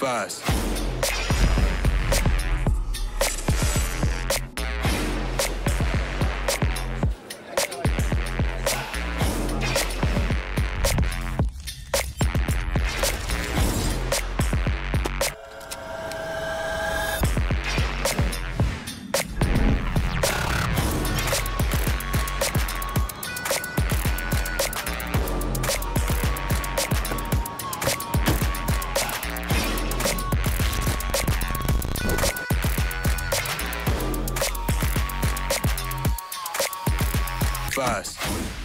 Fast. Fast.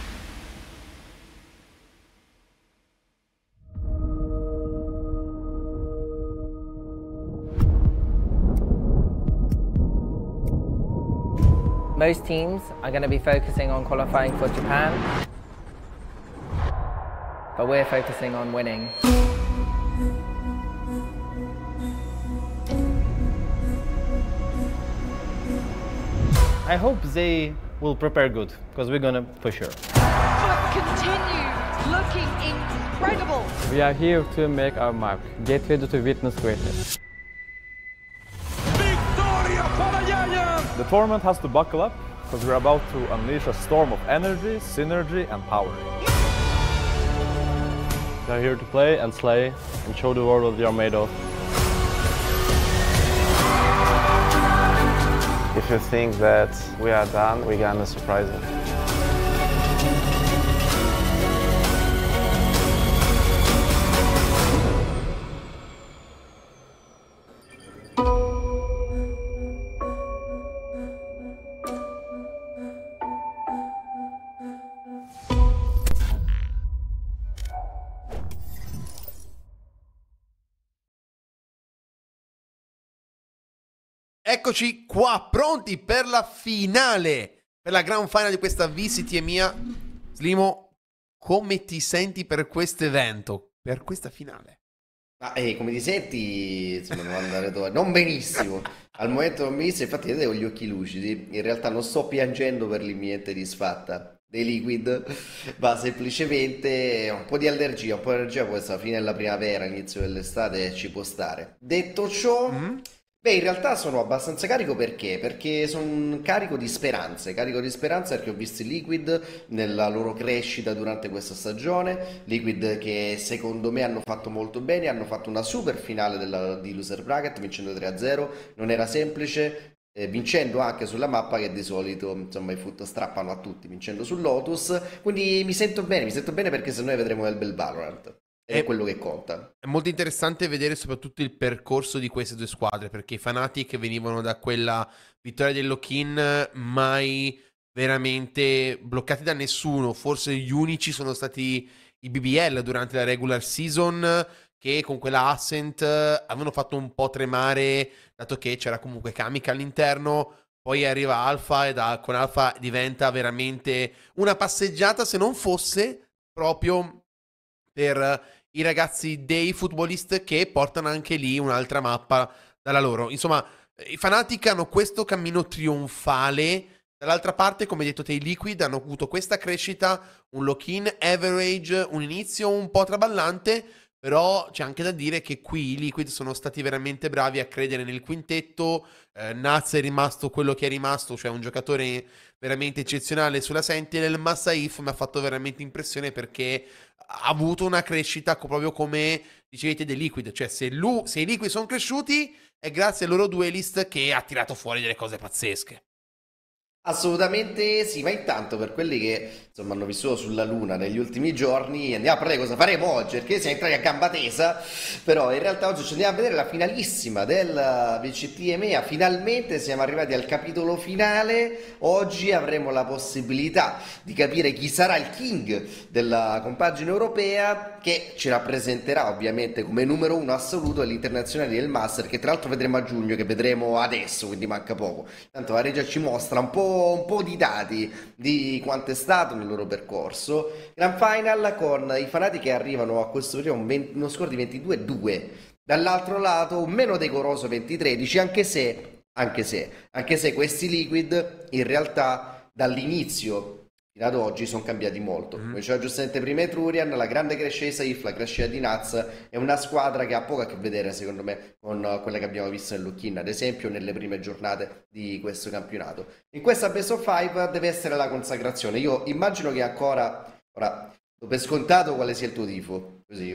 Most teams are going to be focusing on qualifying for Japan, but we're focusing on winning. I hope they will prepare good, because we're gonna for sure. But continue looking incredible. We are here to make our mark. Get ready to witness greatness. The tournament has to buckle up, because we're about to unleash a storm of energy, synergy, and power. We are here to play and slay and show the world what we are made of. If you think that we are done, we're gonna surprise you. Eccoci qua, pronti per la finale, per la grand final di questa VCT EMEA. Slimo, come ti senti per questo evento, per questa finale? Come ti senti? Insomma, non andare dove? Non benissimo. Al momento non benissimo, infatti io ho gli occhi lucidi. In realtà non sto piangendo per l'imminente disfatta dei Liquid, ma semplicemente un po' di allergia, questa fine della primavera, inizio dell'estate ci può stare. Detto ciò... Beh, in realtà sono abbastanza carico perché sono carico di speranze perché ho visto i Liquid nella loro crescita durante questa stagione, Liquid che secondo me hanno fatto molto bene, hanno fatto una super finale di Loser Bracket vincendo 3-0, non era semplice, vincendo anche sulla mappa che di solito insomma i foot strappano a tutti, vincendo sul Lotus, quindi mi sento bene perché se noi vedremo del bel Valorant. È quello che conta. È molto interessante vedere soprattutto il percorso di queste due squadre, perché i Fnatic venivano da quella vittoria del lock-in mai veramente bloccati da nessuno. Forse gli unici sono stati i BBL durante la regular season, che con quella Ascent avevano fatto un po' tremare, dato che c'era comunque Kamik all'interno. Poi arriva Alpha e con Alpha diventa veramente una passeggiata, se non fosse proprio per i ragazzi dei Futbolist che portano anche lì un'altra mappa dalla loro. Insomma, i Fnatic hanno questo cammino trionfale. Dall'altra parte, come hai detto te, i Liquid hanno avuto questa crescita, un lock-in average, un inizio un po' traballante, però c'è anche da dire che qui i Liquid sono stati veramente bravi a credere nel quintetto. Naz è rimasto quello che è rimasto, cioè un giocatore veramente eccezionale sulla Sentinel, ma Saif mi ha fatto veramente impressione perché ha avuto una crescita proprio come dicevete dei Liquid, cioè se i Liquid sono cresciuti è grazie ai loro duelist che ha tirato fuori delle cose pazzesche. Assolutamente sì, ma intanto per quelli che insomma hanno vissuto sulla luna negli ultimi giorni andiamo a parlare cosa faremo oggi, perché siamo entrati a gamba tesa, però in realtà oggi ci andiamo a vedere la finalissima del VCT EMEA, finalmente siamo arrivati al capitolo finale, oggi avremo la possibilità di capire chi sarà il king della compagine europea che ci rappresenterà ovviamente come numero uno assoluto agli internazionali del Master, che tra l'altro vedremo a giugno, che vedremo adesso, quindi manca poco. Tanto la regia ci mostra un po' di dati di quanto è stato nel loro percorso. Grand Final con i Fnatic che arrivano a questo periodo uno score di 22-2, dall'altro lato un meno decoroso 20-13, anche se questi Liquid in realtà dall'inizio fino ad oggi sono cambiati molto. Come diceva giustamente prima Etrurian, la grande crescita di Saif, la crescita di Nats è una squadra che ha poco a che vedere secondo me con quella che abbiamo visto nel lock-in, ad esempio nelle prime giornate di questo campionato. In questa best of 5 deve essere la consacrazione. Io immagino che ancora, ora, do per scontato quale sia il tuo tifo. Così,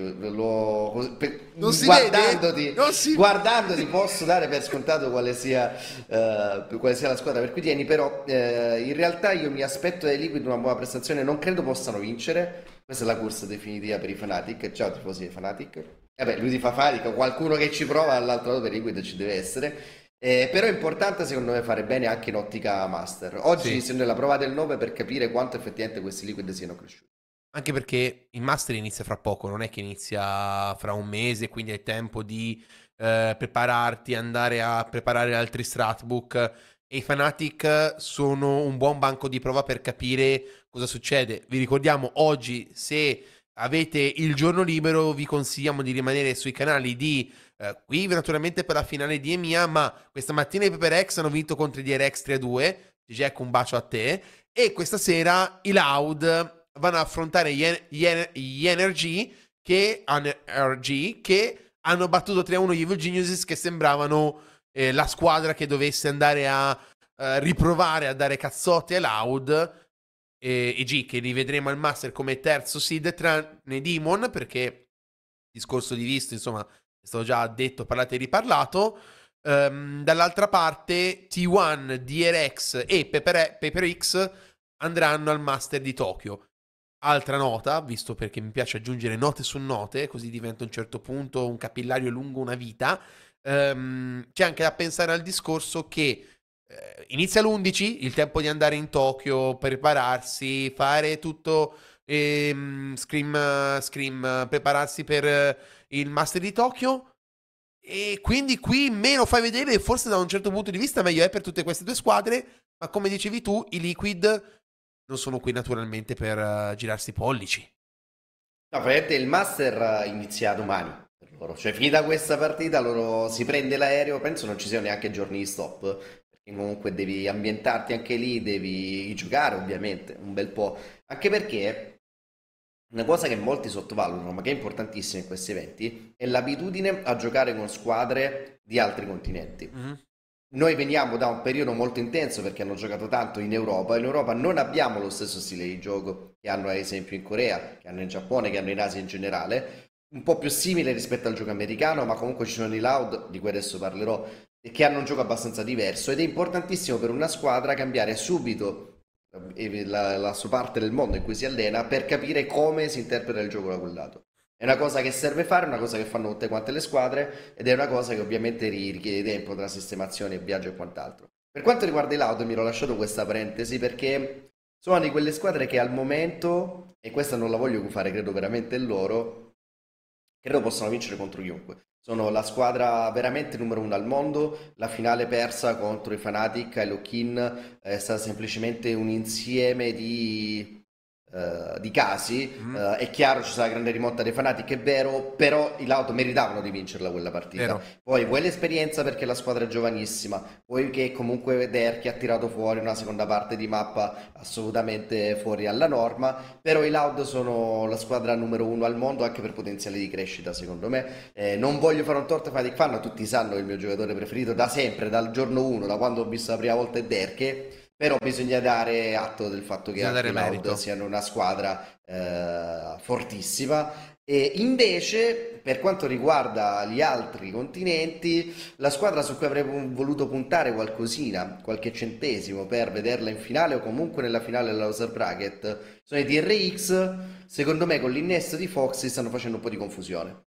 guardandoti posso dare per scontato quale sia la squadra per cui tieni, però in realtà io mi aspetto dai Liquid una buona prestazione, non credo possano vincere, questa è la corsa definitiva per i Fnatic. Ciao tifosi dei Fnatic. Lui ti fa Fnatic, qualcuno che ci prova all'altro lato per i Liquid ci deve essere. Però è importante secondo me fare bene anche in ottica Master. Oggi sembra la prova del 9 per capire quanto effettivamente questi Liquid siano cresciuti. Anche perché il Master inizia fra poco, non è che inizia fra un mese, quindi hai tempo di prepararti, andare a preparare altri stratbook. E i Fnatic sono un buon banco di prova per capire cosa succede. Vi ricordiamo, oggi, se avete il giorno libero, vi consigliamo di rimanere sui canali di qui, naturalmente per la finale di EMEA, ma questa mattina i PeperX hanno vinto contro i DRX 3-2. Jack, un bacio a te. E questa sera i Loud vanno ad affrontare gli NRG che hanno battuto 3-1 gli Evil Geniuses, che sembravano la squadra che dovesse andare a riprovare a dare cazzotti ai Loud, e G, che li vedremo al Master come terzo seed, tranne Demon, perché discorso di visto, insomma, è stato già detto, parlato e riparlato. Dall'altra parte T1, DRX e PeperX andranno al Master di Tokyo. Altra nota, visto perché mi piace aggiungere note su note, così diventa a un certo punto un capillario lungo una vita, c'è anche da pensare al discorso che inizia l'11, il tempo di andare in Tokyo, prepararsi, fare tutto, Scream, prepararsi per il Master di Tokyo, e quindi qui meno fai vedere, forse da un certo punto di vista meglio è per tutte queste due squadre, ma come dicevi tu, i Liquid non sono qui naturalmente per girarsi i pollici. No, praticamente il Master inizia domani per loro. Cioè, finita questa partita, loro si prende l'aereo, penso non ci siano neanche giorni di stop, perché comunque devi ambientarti anche lì, devi giocare ovviamente un bel po'. Anche perché una cosa che molti sottovalutano, ma che è importantissima in questi eventi, è l'abitudine a giocare con squadre di altri continenti. Noi veniamo da un periodo molto intenso perché hanno giocato tanto in Europa. In Europa non abbiamo lo stesso stile di gioco che hanno ad esempio in Corea, che hanno in Giappone, che hanno in Asia in generale, un po' più simile rispetto al gioco americano, ma comunque ci sono i Loud, di cui adesso parlerò, che hanno un gioco abbastanza diverso, ed è importantissimo per una squadra cambiare subito la sua parte del mondo in cui si allena per capire come si interpreta il gioco da quel lato. È una cosa che serve fare, è una cosa che fanno tutte quante le squadre, ed è una cosa che ovviamente richiede tempo tra sistemazioni e viaggio e quant'altro. Per quanto riguarda i Loud, mi ero lasciato questa parentesi perché sono di quelle squadre che al momento, e questa non la voglio fare credo veramente loro, credo possano vincere contro chiunque. Sono la squadra veramente numero 1 al mondo. La finale persa contro i Fnatic ai lock-in è stata semplicemente un insieme di casi. È chiaro, ci sarà la grande rimonta dei Fnatic, è vero, però i Loud meritavano di vincerla quella partita. Vero. Poi vuoi l'esperienza perché la squadra è giovanissima, poi che comunque Derky ha tirato fuori una seconda parte di mappa assolutamente fuori alla norma, però i Loud sono la squadra numero 1 al mondo anche per potenziale di crescita secondo me. Non voglio fare un torto ai Fnatic fan, tutti sanno che il mio giocatore preferito da sempre, dal giorno 1, da quando ho visto la prima volta è Derky. Però bisogna dare atto del fatto che anche i Loud siano una squadra fortissima. E invece, per quanto riguarda gli altri continenti, la squadra su cui avrei voluto puntare qualcosina, qualche centesimo per vederla in finale o comunque nella finale della loser bracket, sono i TRX. Secondo me con l'innesto di Foxy stanno facendo un po' di confusione.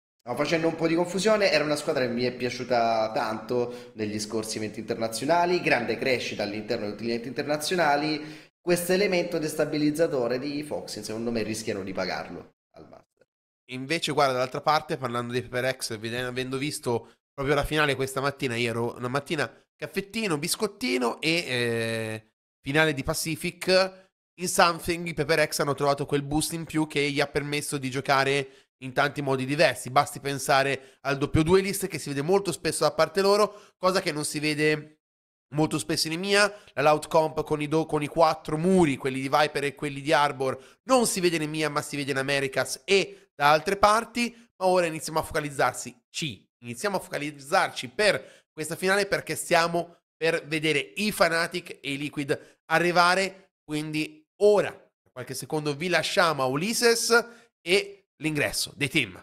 Era una squadra che mi è piaciuta tanto negli scorsi eventi internazionali, grande crescita all'interno di tutti gli eventi internazionali. Questo elemento destabilizzatore di Fox, secondo me, rischiano di pagarlo al Master. Invece, guarda, dall'altra parte, parlando di PeperX, avendo visto proprio la finale questa mattina, io ero una mattina caffettino, biscottino e finale di Pacific, in Something i PeperX hanno trovato quel boost in più che gli ha permesso di giocare in tanti modi diversi. Basti pensare al doppio duelist che si vede molto spesso da parte loro, cosa che non si vede molto spesso in EMEA, la Loud Comp con i 4 muri, quelli di Viper e quelli di Arbor, non si vede in EMEA ma si vede in Americas e da altre parti, ma ora iniziamo a focalizzarci per questa finale perché stiamo per vedere i Fnatic e i Liquid arrivare, quindi ora, per qualche secondo, vi lasciamo a Ulises e l'ingresso dei team.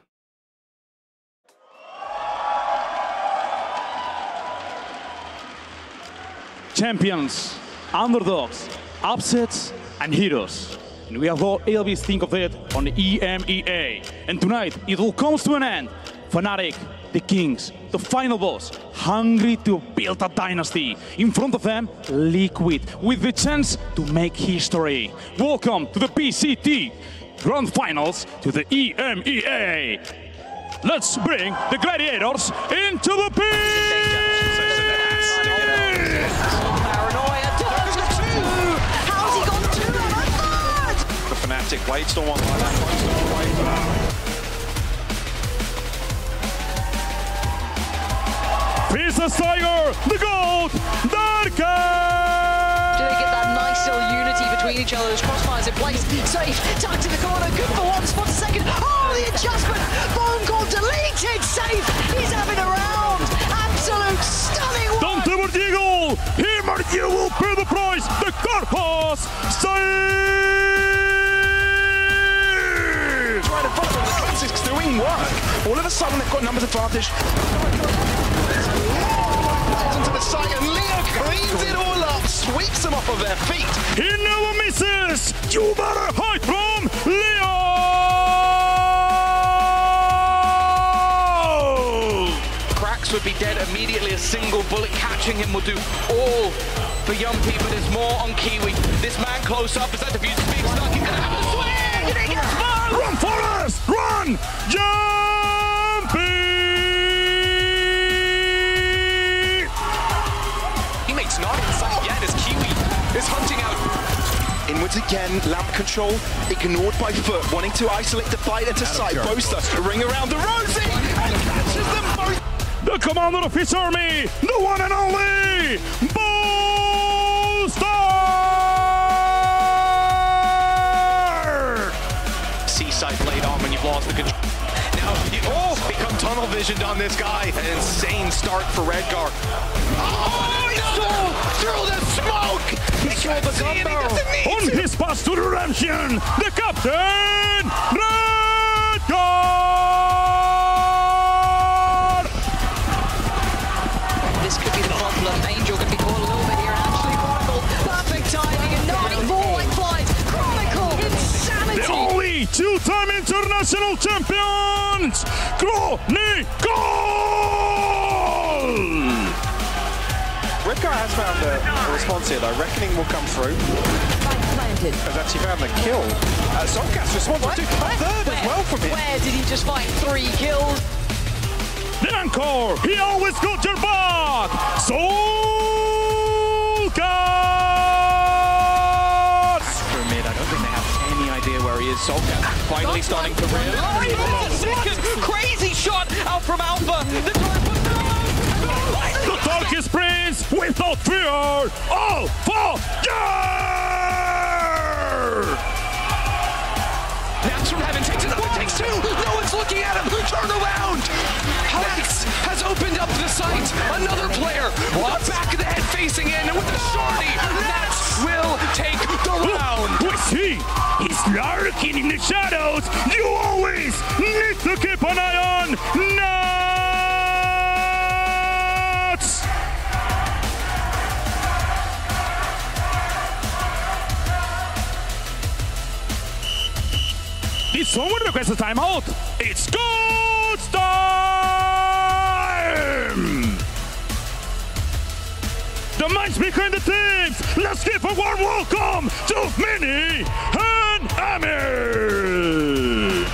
Champions, underdogs, upsets, and heroes. And we have all always think of it on the EMEA. And tonight, it all comes to an end. Fnatic, the Kings, the final boss, hungry to build a dynasty. In front of them, Liquid, with the chance to make history. Welcome to the PCT Grand Finals to the EMEA. Let's bring the gladiators into the pitch! The Blightstorm on line. Princess Tiger, the GOAT, Darka! Do they get that nice little unity between each other? Those crossfires in place. Safe, tucked to the corner, good for one, spot a second. Oh, the adjustment! Phone call deleted, Safe! He's having a round! Absolute stunning one! Dante Verdigo! Him or you will pay the price! The Carpas! Safe! Right in front of them, the classics doing work. All of a sudden, they've got numbers advantage. Into the side, and Leo cleans it all up, sweeps them off of their feet. He never misses! You better hide from Leo! Cracks would be dead immediately. A single bullet catching him will do all for Yumpy, but there's more on Kiwi. This man close up, is that defuse big stuck? He's gonna have a swing, and he gets both! Run, Forrest! Run! Yumpy! Teammates not in sight yet as Kiwi is hunting out. Inwards again, lamp control ignored by Foot, wanting to isolate the fight into sight. Boaster, ring around the Rosie, and catches them both. The commander of his army, the one and only Boaster! Seaside blade on when you've lost the control. Now you become tunnel visioned on this guy. An insane start for Redgar. Oh, he saw through the smoke! He saw the gun barrel. On his path to redemption, the captain, Redgar! This could be the problem. Angel could be caught a little bit here. Actually, Chronicle, perfect timing, and 94 white flies. Chronicle, insanity! The only two-time international champions, Chronicle! Redgar has found a response here though. Reckoning will come through. Has actually found the kill. Zolcast responds to a third as well from him. Where did he just find 3 kills? The anchor, he always got your back! Zolcast! For a mid, I don't think they have any idea where he is. Zolcast finally starting to realize. Crazy shot out from Alpha. The darkest prince without fear, all for Jar! Naps from heaven takes another, takes 2. No one's looking at him. Turn around. Alex has opened up the sight. Another player. What? Back of the head facing in, and with the shorty, Nats will take the round. We see he's lurking in the shadows. You always need to keep an eye on Nats. Did someone request a timeout? It's Goats time! The minds behind the teams! Let's give a warm welcome to Mini and Amir!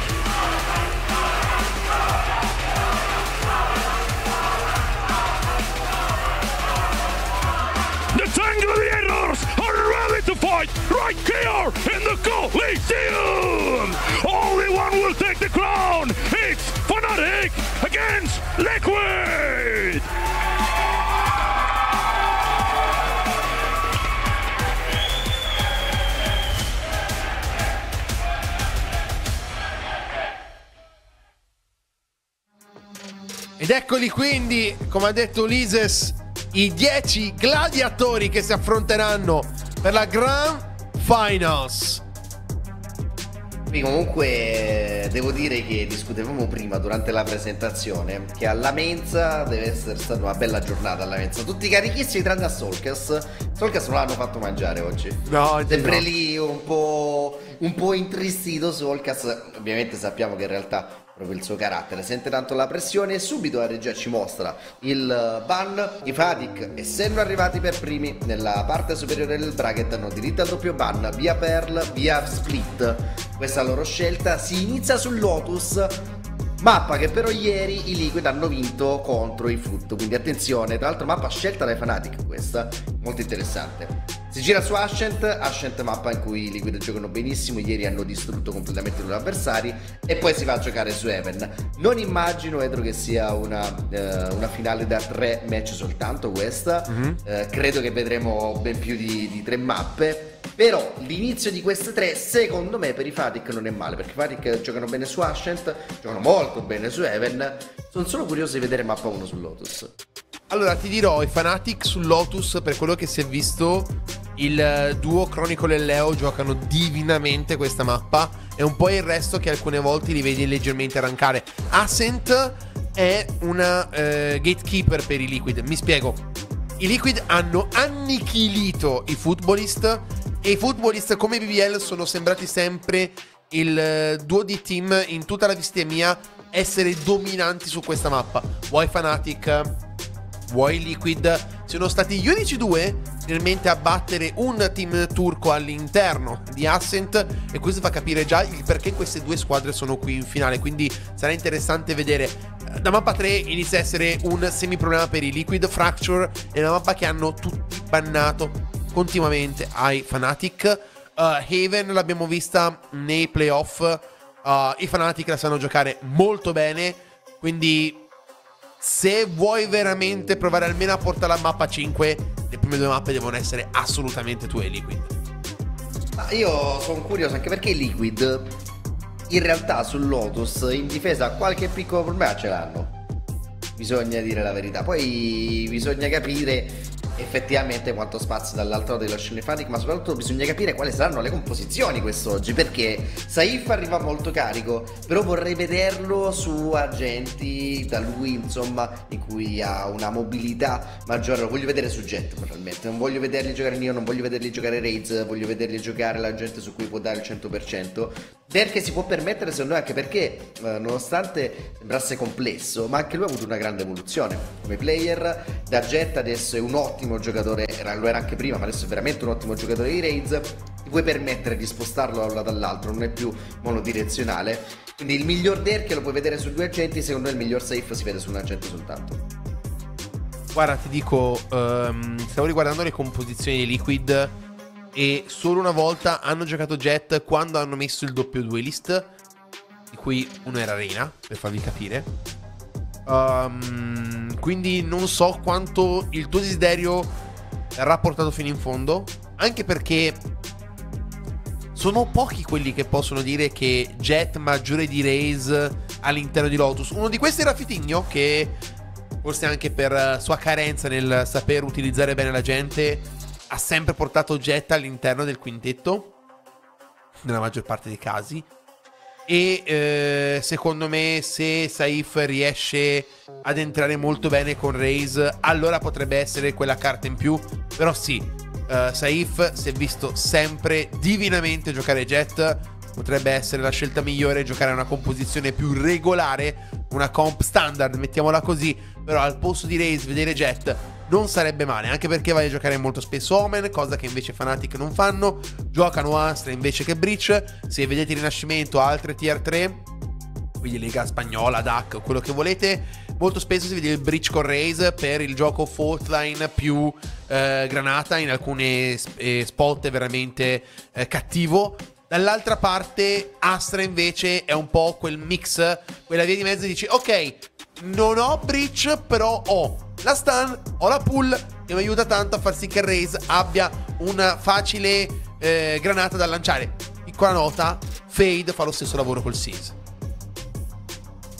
The 10 gladiators are ready to fight right here in the Coliseum! Only one will take the crown! It's Fnatic against Liquid! Eccoli quindi, come ha detto Ulises, i 10 gladiatori che si affronteranno per la Grand Finals. Qui comunque devo dire che discutevamo prima durante la presentazione che alla mensa deve essere stata una bella giornata alla mensa. Tutti carichissimi tranne a Solkas. Solkas non l'hanno fatto mangiare oggi. No, sempre no. lì un po' intristito Solkas. Ovviamente sappiamo che in realtà proprio il suo carattere sente tanto la pressione e subito la regia ci mostra il ban. I Fnatic, essendo arrivati per primi nella parte superiore del bracket, hanno diritto al doppio ban via Pearl, via Split. Questa è la loro scelta. Si inizia sul Lotus, mappa che però ieri i Liquid hanno vinto contro i Foot, quindi attenzione. Tra l'altro mappa scelta dai Fnatic, questa molto interessante. Si gira su Ascent mappa in cui i Liquid giocano benissimo, ieri hanno distrutto completamente i loro avversari, e poi si va a giocare su Heaven. Non immagino, Edro, che sia una finale da 3 match soltanto questa. Credo che vedremo ben più di 3 mappe. Però l'inizio di queste 3 secondo me per i Fnatic non è male, perché i Fnatic giocano bene su Ascent, giocano molto bene su Heaven. Sono solo curioso di vedere mappa 1 su Lotus. Allora ti dirò, i Fnatic sul Lotus, per quello che si è visto, il duo Chronicle e Leo giocano divinamente questa mappa. È un po' il resto che alcune volte li vedi leggermente arrancare. Ascent è una gatekeeper per i Liquid. Mi spiego. I Liquid hanno annichilito i Footballist, e i Footballist come BBL sono sembrati sempre il duo di team in tutta la vista mia essere dominanti su questa mappa. Vuoi Fnatic, vuoi Liquid, sono stati gli unici due realmente a battere un team turco all'interno di Ascent, e questo fa capire già il perché queste due squadre sono qui in finale. Quindi sarà interessante vedere. Da mappa 3 inizia a essere un semi problema per i Liquid. Fracture è una mappa che hanno tutti bannato continuamente ai Fnatic. Haven l'abbiamo vista nei playoff, i Fnatic la sanno giocare molto bene, quindi se vuoi veramente provare almeno a portare la mappa 5, le prime 2 mappe devono essere assolutamente tue ai Liquid. Ma io sono curioso anche perché i Liquid in realtà sul Lotus in difesa qualche piccolo problema ce l'hanno, bisogna dire la verità. Poi bisogna capire effettivamente quanto spazio dall'altro lato dello scenario Fnatic, ma soprattutto bisogna capire quali saranno le composizioni quest'oggi, perché Saif arriva molto carico, però vorrei vederlo su agenti da lui, insomma, in cui ha una mobilità maggiore. Lo voglio vedere su Jet probabilmente, non voglio vederli giocare Neo, non voglio vederli giocare Raids, voglio vederli giocare la gente su cui può dare il 100%, perché si può permettere, secondo me, anche perché nonostante sembrasse complesso, ma anche lui ha avuto una grande evoluzione come player. Da Jet adesso è un ottimo giocatore, lo era anche prima, ma adesso è veramente un ottimo giocatore di Raids. Ti puoi permettere di spostarlo da un lato all'altro, non è più monodirezionale. Quindi il miglior Derke lo puoi vedere su 2 agenti, secondo me il miglior Safe si vede su un agente soltanto. Guarda, ti dico, stavo riguardando le composizioni di Liquid e solo una volta hanno giocato Jet quando hanno messo il doppio duelist, di cui uno era Reina, per farvi capire. Quindi non so quanto il tuo desiderio verrà portato fino in fondo, anche perché sono pochi quelli che possono dire che Jet maggiore di Raze all'interno di Lotus. Uno di questi era Fitigno, che forse anche per sua carenza nel saper utilizzare bene la gente ha sempre portato Jet all'interno del quintetto nella maggior parte dei casi. E secondo me se Saif riesce ad entrare molto bene con Raze, allora potrebbe essere quella carta in più. Però sì, Saif si è visto sempre divinamente giocare Jet. Potrebbe essere la scelta migliore, giocare una composizione più regolare, una comp standard, mettiamola così. Però al posto di Raze vedere Jet non sarebbe male, anche perché vai a giocare molto spesso Omen, cosa che invece Fnatic non fanno. Giocano Astra invece che Breach. Se vedete il Rinascimento, altre tier 3, quindi Lega Spagnola, DAC, quello che volete, molto spesso si vede il Breach con Raze per il gioco faultline più granata, in alcune spot è veramente cattivo. Dall'altra parte Astra invece è un po' quel mix, quella via di mezzo, dici ok, non ho Breach, però ho la stun, ho la pull, che mi aiuta tanto a far sì che Raze abbia una facile granata da lanciare. Piccola nota, Fade fa lo stesso lavoro col Seize.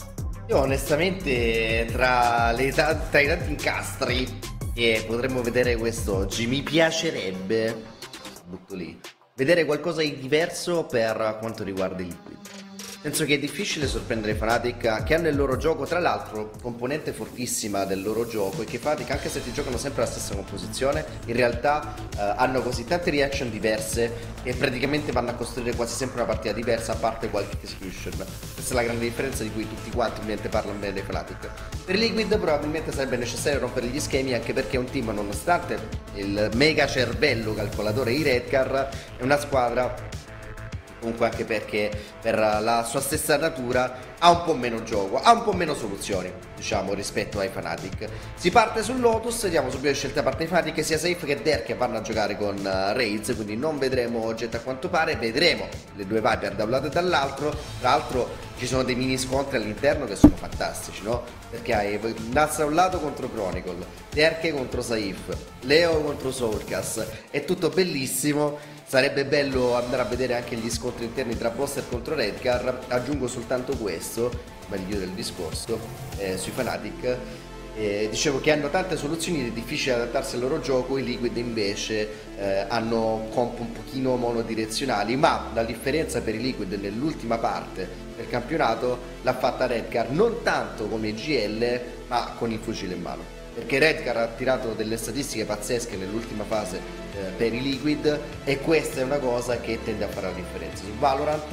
Io onestamente tra i tanti incastri che potremmo vedere quest'oggi, mi piacerebbe, butto lì, vedere qualcosa di diverso per quanto riguarda il Liquid. Penso che è difficile sorprendere Fnatic, che hanno il loro gioco, tra l'altro componente fortissima del loro gioco, e che Fnatic, anche se ti giocano sempre la stessa composizione, in realtà hanno così tante reaction diverse che praticamente vanno a costruire quasi sempre una partita diversa, a parte qualche execution. Questa è la grande differenza di cui tutti quanti ovviamente parlano bene dei Fnatic. Per i Liquid probabilmente sarebbe necessario rompere gli schemi, anche perché è un team, nonostante il mega cervello calcolatore di Redcar, è una squadra comunque, anche perché per la sua stessa natura ha un po' meno gioco, ha un po' meno soluzioni, diciamo, rispetto ai Fnatic. Si parte sul Lotus, vediamo subito le scelte da parte dei Fnatic, sia Safe che Derk che vanno a giocare con Raids, quindi non vedremo Jet a quanto pare, vedremo le due Viper da un lato e dall'altro. Tra l'altro ci sono dei mini scontri all'interno che sono fantastici, no? Perché hai Nats da un lato contro Chronicle, Derk contro Saif, Leo contro Soulcast, è tutto bellissimo. Sarebbe bello andare a vedere anche gli scontri interni tra Boster contro Redcar. Aggiungo soltanto questo, meglio del discorso, sui Fnatic. Dicevo che hanno tante soluzioni ed è difficile adattarsi al loro gioco. I Liquid invece hanno comp un pochino monodirezionali, ma la differenza per i Liquid nell'ultima parte del campionato l'ha fatta Redcar, non tanto come GL, ma con il fucile in mano. Perché Redcar ha tirato delle statistiche pazzesche nell'ultima fase per i Liquid, e questa è una cosa che tende a fare la differenza. Su Valorant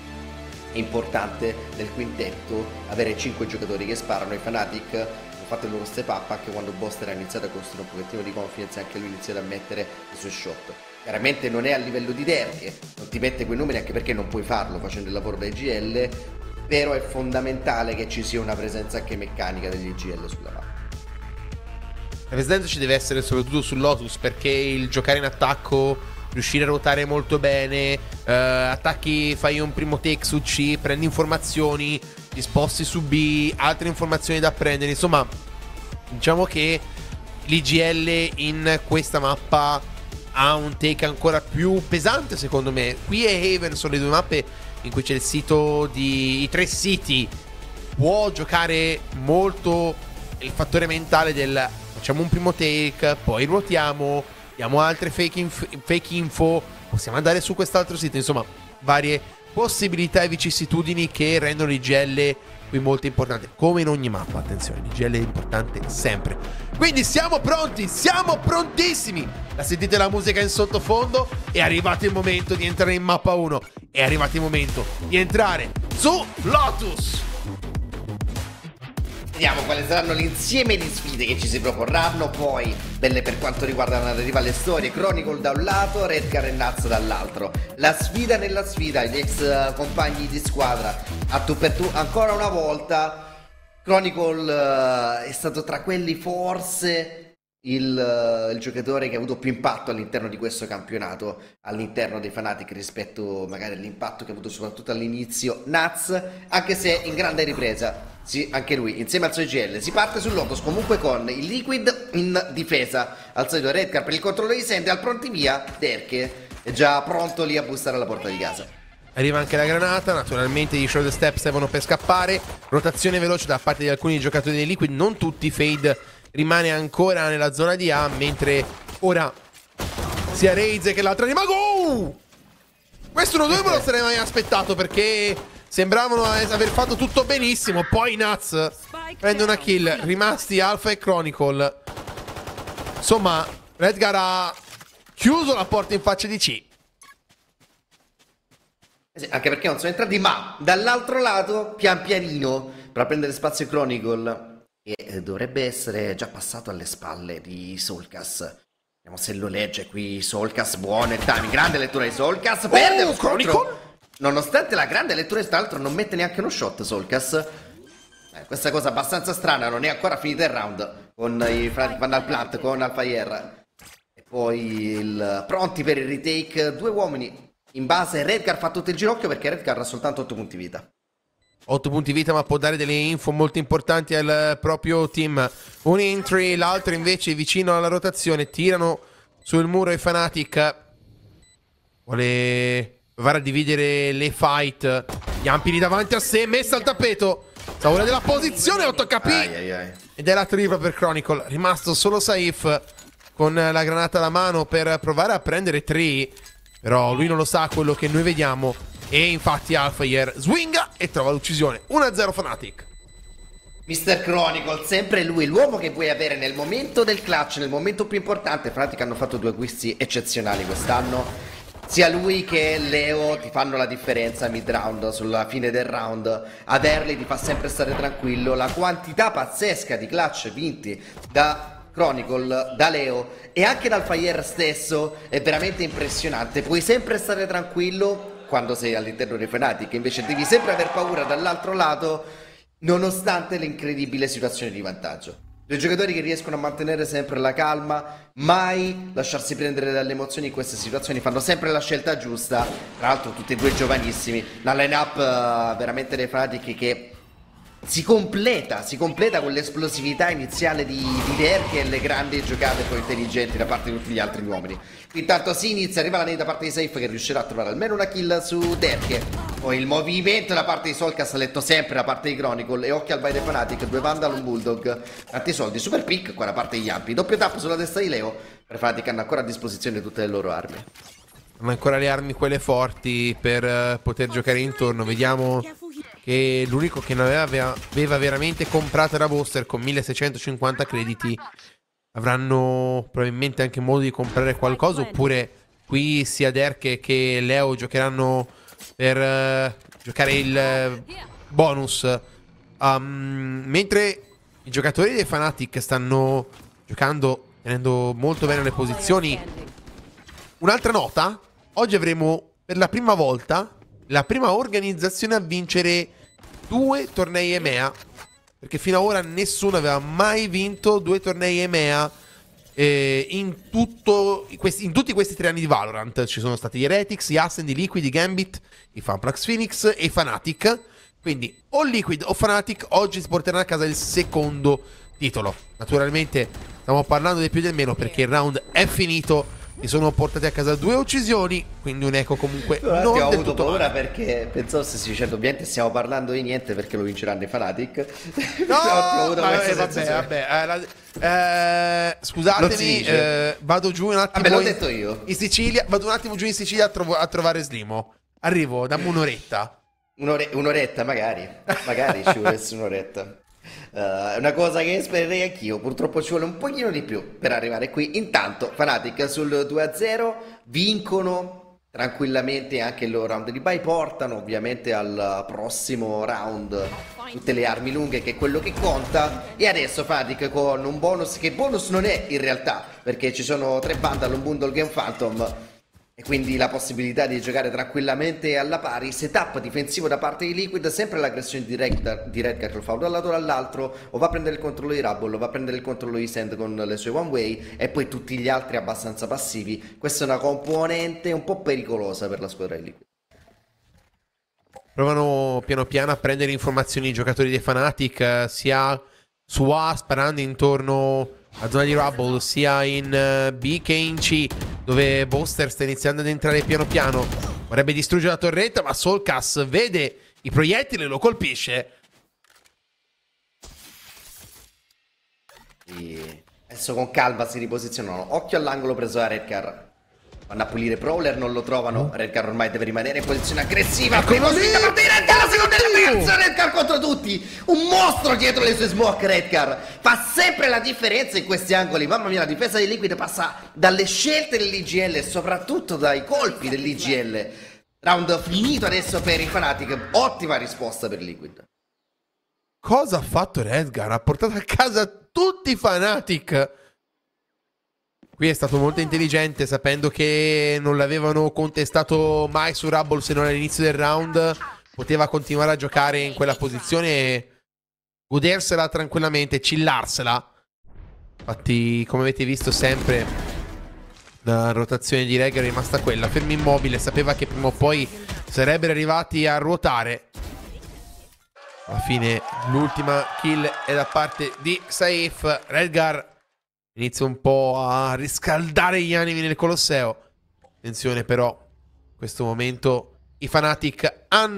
è importante nel quintetto avere 5 giocatori che sparano. I Fnatic hanno fatto il loro step up anche quando Boster ha iniziato a costruire un pochettino di confidence, anche lui ha iniziato a mettere i suoi shot. Chiaramente non è a livello di Derk, non ti mette quei numeri anche perché non puoi farlo facendo il lavoro da IGL, però è fondamentale che ci sia una presenza anche meccanica degli IGL sulla mappa. La presenza ci deve essere soprattutto sul Lotus, perché il giocare in attacco, riuscire a ruotare molto bene, attacchi, fai un primo take su C, prendi informazioni, ti sposti su B, altre informazioni da prendere. Insomma, diciamo che l'IGL in questa mappa ha un take ancora più pesante secondo me. Qui e Haven sono le due mappe in cui c'è il sito di... i tre siti. Può giocare molto il fattore mentale del... facciamo un primo take, poi ruotiamo, diamo altre fake info, possiamo andare su quest'altro sito. Insomma, varie possibilità e vicissitudini che rendono l'IGL qui molto importante. Come in ogni mappa, attenzione, l'IGL è importante sempre. Quindi siamo pronti, siamo prontissimi. La sentite la musica in sottofondo? È arrivato il momento di entrare in mappa 1. È arrivato il momento di entrare su Lotus. Vediamo quali saranno l'insieme di sfide che ci si proporranno. Poi belle per quanto riguarda la narrativa, le storie. Chronicle da un lato, Redcar e Nats dall'altro. La sfida nella sfida, gli ex compagni di squadra a tu per tu ancora una volta. Chronicle è stato tra quelli forse il giocatore che ha avuto più impatto all'interno di questo campionato, all'interno dei Fnatic, rispetto magari all'impatto che ha avuto soprattutto all'inizio Nats, anche se in grande ripresa. Sì, anche lui insieme al suo IGL. Si parte sul Lotus comunque con il Liquid in difesa, al solito Redcar per il controllo di Sente, al pronti via Derk è già pronto lì a bussare alla porta di casa. Arriva anche la granata, naturalmente gli shoulder step servono per scappare. Rotazione veloce da parte di alcuni giocatori dei Liquid, non tutti. Fade rimane ancora nella zona di A, mentre ora sia Raids che l'altra anima. Questo non me lo sarei mai aspettato, perché sembravano aver fatto tutto benissimo. Poi Nats prende una kill, rimasti Alpha e Chronicle. Insomma, Redcar ha chiuso la porta in faccia di C. Anche perché non sono entrati, ma dall'altro lato, pian pianino, per prendere spazio Chronicle, che dovrebbe essere già passato alle spalle di Soulcast. Vediamo se lo legge qui Soulcast. Buono il timing, grande lettura di Soulcast. Perde lo scontro. Nonostante la grande lettura, tra l'altro non mette neanche uno shot Soulcast. Questa cosa abbastanza strana, non è ancora finita il round. Con i vanno al plant, con Alfire. E poi pronti per il retake. Due uomini in base. Redcar fa tutto il ginocchio perché Redcar ha soltanto 8 punti vita. 8 punti vita, ma può dare delle info molto importanti al proprio team. Un entry, l'altro invece vicino alla rotazione. Tirano sul muro i Fnatic. Vuole provare a dividere le fight. Yampi lì davanti a sé, messa al tappeto. Saura della posizione, 8 HP. Ed è la tripla per Chronicle. Rimasto solo Saif con la granata alla mano per provare a prendere 3. Però lui non lo sa quello che noi vediamo. E infatti Alfire swinga e trova l'uccisione. 1-0 Fnatic. Mr. Chronicle, sempre lui, l'uomo che vuoi avere nel momento del clutch, nel momento più importante. Fnatic hanno fatto 2 acquisti eccezionali quest'anno. Sia lui che Leo ti fanno la differenza mid round, sulla fine del round. Averli ti fa sempre stare tranquillo. La quantità pazzesca di clutch vinti da Chronicle, da Leo e anche dal Fire stesso è veramente impressionante. Puoi sempre stare tranquillo quando sei all'interno dei Fnatic, invece devi sempre aver paura dall'altro lato, nonostante l'incredibile situazione di vantaggio. Due giocatori che riescono a mantenere sempre la calma, mai lasciarsi prendere dalle emozioni in queste situazioni, fanno sempre la scelta giusta. Tra l'altro tutti e due giovanissimi, una line-up veramente dei Fnatic che si completa con l'esplosività iniziale di Derke e le grandi giocate poi intelligenti da parte di tutti gli altri uomini. Intanto si inizia, arriva la nade da parte di Safe che riuscirà a trovare almeno una kill su Derke. Poi il movimento da parte di Solcast, letto sempre da parte di Chronicle, e occhio al by the Fnatic, 2 Vandal, un Bulldog, tanti soldi, super pick qua da parte di Yampi, doppio tap sulla testa di Leo. Per Fnatic hanno ancora a disposizione tutte le loro armi. Hanno ancora le armi quelle forti per poter giocare intorno. Vediamo che l'unico che non aveva veramente comprato era Boaster con 1650 crediti. Avranno probabilmente anche modo di comprare qualcosa, oppure qui sia Derke che Leo giocheranno per giocare il bonus. Mentre i giocatori dei Fnatic stanno giocando, tenendo molto bene le posizioni. Un'altra nota: oggi avremo per la prima volta la prima organizzazione a vincere 2 tornei EMEA, perché fino ad ora nessuno aveva mai vinto 2 tornei EMEA in tutti questi 3 anni di Valorant. Ci sono stati gli Heretics, gli Ascend, i Liquid, i Gambit, i Funplux Phoenix e i Fnatic. Quindi o Liquid o Fnatic oggi si porteranno a casa il secondo titolo. Naturalmente stiamo parlando del più del meno perché il round è finito. Mi sono portati a casa 2 uccisioni, quindi un eco comunque non ho del avuto tutto paura male. perché pensavo stessi dicendo ovviamente stiamo parlando di niente perché lo vinceranno i Fnatic. No, scusatemi, vado giù un attimo. L'ho detto io. In Sicilia, vado un attimo giù in Sicilia a trovare Slimo. Arrivo, dammi un'oretta. Un'oretta magari ci volesse un'oretta. È una cosa che spererei anch'io. Purtroppo ci vuole un pochino di più per arrivare qui. Intanto Fnatic sul 2-0 vincono tranquillamente anche il loro round di bye, portano ovviamente al prossimo round tutte le armi lunghe, che è quello che conta. E adesso Fnatic con un bonus, che bonus non è in realtà, perché ci sono 3 Vandal, un Bundle e un Phantom, e quindi la possibilità di giocare tranquillamente alla pari. Setup difensivo da parte di Liquid, sempre l'aggressione di Redgar che lo fa da un lato o dall'altro, o va a prendere il controllo di Rubble o va a prendere il controllo di Sand con le sue one way, e poi tutti gli altri abbastanza passivi. Questa è una componente un po' pericolosa per la squadra di Liquid. Provano piano piano a prendere informazioni i giocatori dei Fnatic, sia su A sparando intorno a zona di Rubble, sia in B che in C, dove Boaster sta iniziando ad entrare piano piano. Vorrebbe distruggere la torretta, ma Solcast vede i proiettili e lo colpisce. E adesso con calma si riposizionano. Occhio all'angolo preso da Redcar. Vanno a pulire Prowler, non lo trovano. Redcar ormai deve rimanere in posizione aggressiva. Prima spinta parte di Redcar, la seconda terza, Redcar contro tutti. Un mostro dietro le sue smoke. Redcar fa sempre la differenza in questi angoli. Mamma mia, la difesa di Liquid passa dalle scelte dell'IGL e soprattutto dai colpi dell'IGL. Round finito adesso per i Fnatic. Ottima risposta per Liquid. Cosa ha fatto Redgar? Ha portato a casa tutti i Fnatic. Qui è stato molto intelligente, sapendo che non l'avevano contestato mai su Rubble se non all'inizio del round. Poteva continuare a giocare in quella posizione e godersela tranquillamente, chillarsela. Infatti, come avete visto sempre, la rotazione di Redgar è rimasta quella, fermo immobile, sapeva che prima o poi sarebbero arrivati a ruotare. Alla fine l'ultima kill è da parte di Saif. Redgar inizia un po' a riscaldare gli animi nel Colosseo. Attenzione però, in questo momento i Fnatic hanno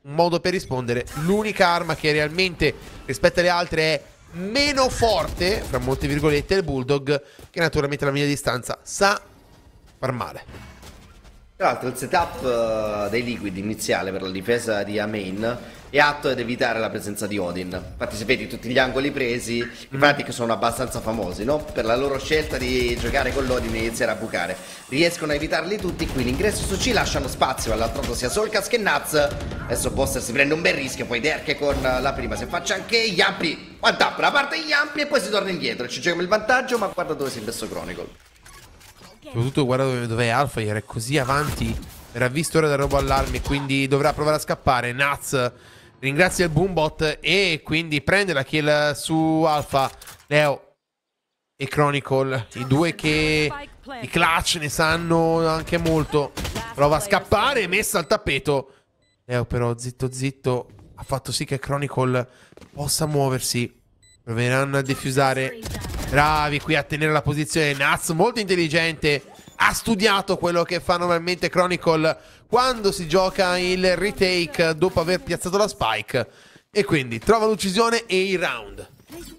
un modo per rispondere. L'unica arma che realmente rispetto alle altre è meno forte, fra molte virgolette, è il Bulldog, che naturalmente alla media distanza sa far male. Tra l'altro il setup dei Liquid iniziale per la difesa di A-Main è atto ad evitare la presenza di Odin. Infatti se vedi tutti gli angoli presi, i Fnatic sono abbastanza famosi, no? Per la loro scelta di giocare con l'Odin e iniziare a bucare. Riescono a evitarli tutti, qui l'ingresso su C lasciano spazio all'altro lato sia Solkas che Nats. Adesso Boster si prende un bel rischio, poi Derke con la prima, se faccia anche Yampi, one tap, la parte di Yampi e poi si torna indietro. Ci giochiamo il vantaggio, ma guarda dove si è messo Chronicle. Soprattutto guarda dove è Alpha, è così avanti, era visto ora dal robo allarme, quindi dovrà provare a scappare. Nats ringrazia il Boombot e quindi prende la kill su Alpha. Leo e Chronicle, i due che i clutch ne sanno anche molto. Prova a scappare, messa al tappeto. Leo però zitto zitto ha fatto sì che Chronicle possa muoversi. Proveranno a defusare. Bravi qui a tenere la posizione. Nats molto intelligente, ha studiato quello che fa normalmente Chronicle quando si gioca il retake dopo aver piazzato la spike, e quindi trova l'uccisione e il round.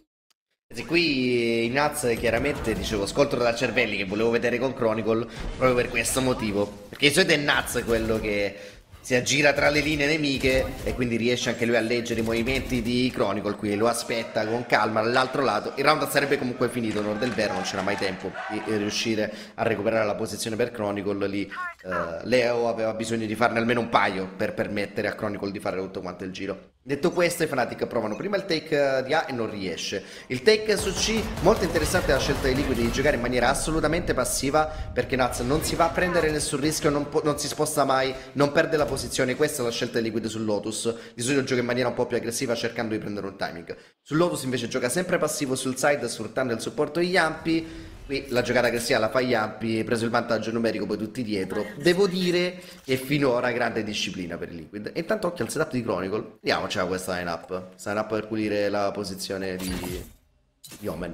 Qui i Nats chiaramente, dicevo, scontro da cervelli che volevo vedere con Chronicle proprio per questo motivo, perché di solito è Nats quello che si aggira tra le linee nemiche e quindi riesce anche lui a leggere i movimenti di Chronicle. Qui lo aspetta con calma dall'altro lato. Il round sarebbe comunque finito, onor del vero, non c'era mai tempo di riuscire a recuperare la posizione per Chronicle. Lì Leo aveva bisogno di farne almeno un paio per permettere a Chronicle di fare tutto quanto il giro. Detto questo, i Fnatic provano prima il take di A e non riesce. Il take su C, molto interessante la scelta dei Liquid di giocare in maniera assolutamente passiva, perché Nats non si va a prendere nessun rischio, non si sposta mai, non perde la posizione. Questa è la scelta dei Liquid sul Lotus. Di solito gioca in maniera un po' più aggressiva cercando di prendere un timing. Sul Lotus invece gioca sempre passivo sul side, sfruttando il supporto di Yampi. Qui la giocata aggressiva la fa Yampi, preso il vantaggio numerico, poi tutti dietro. Devo dire che finora grande disciplina per i Liquid. E intanto occhio al setup di Chronicle. Vediamoci questa line-up. Line-up per pulire la posizione di Omen.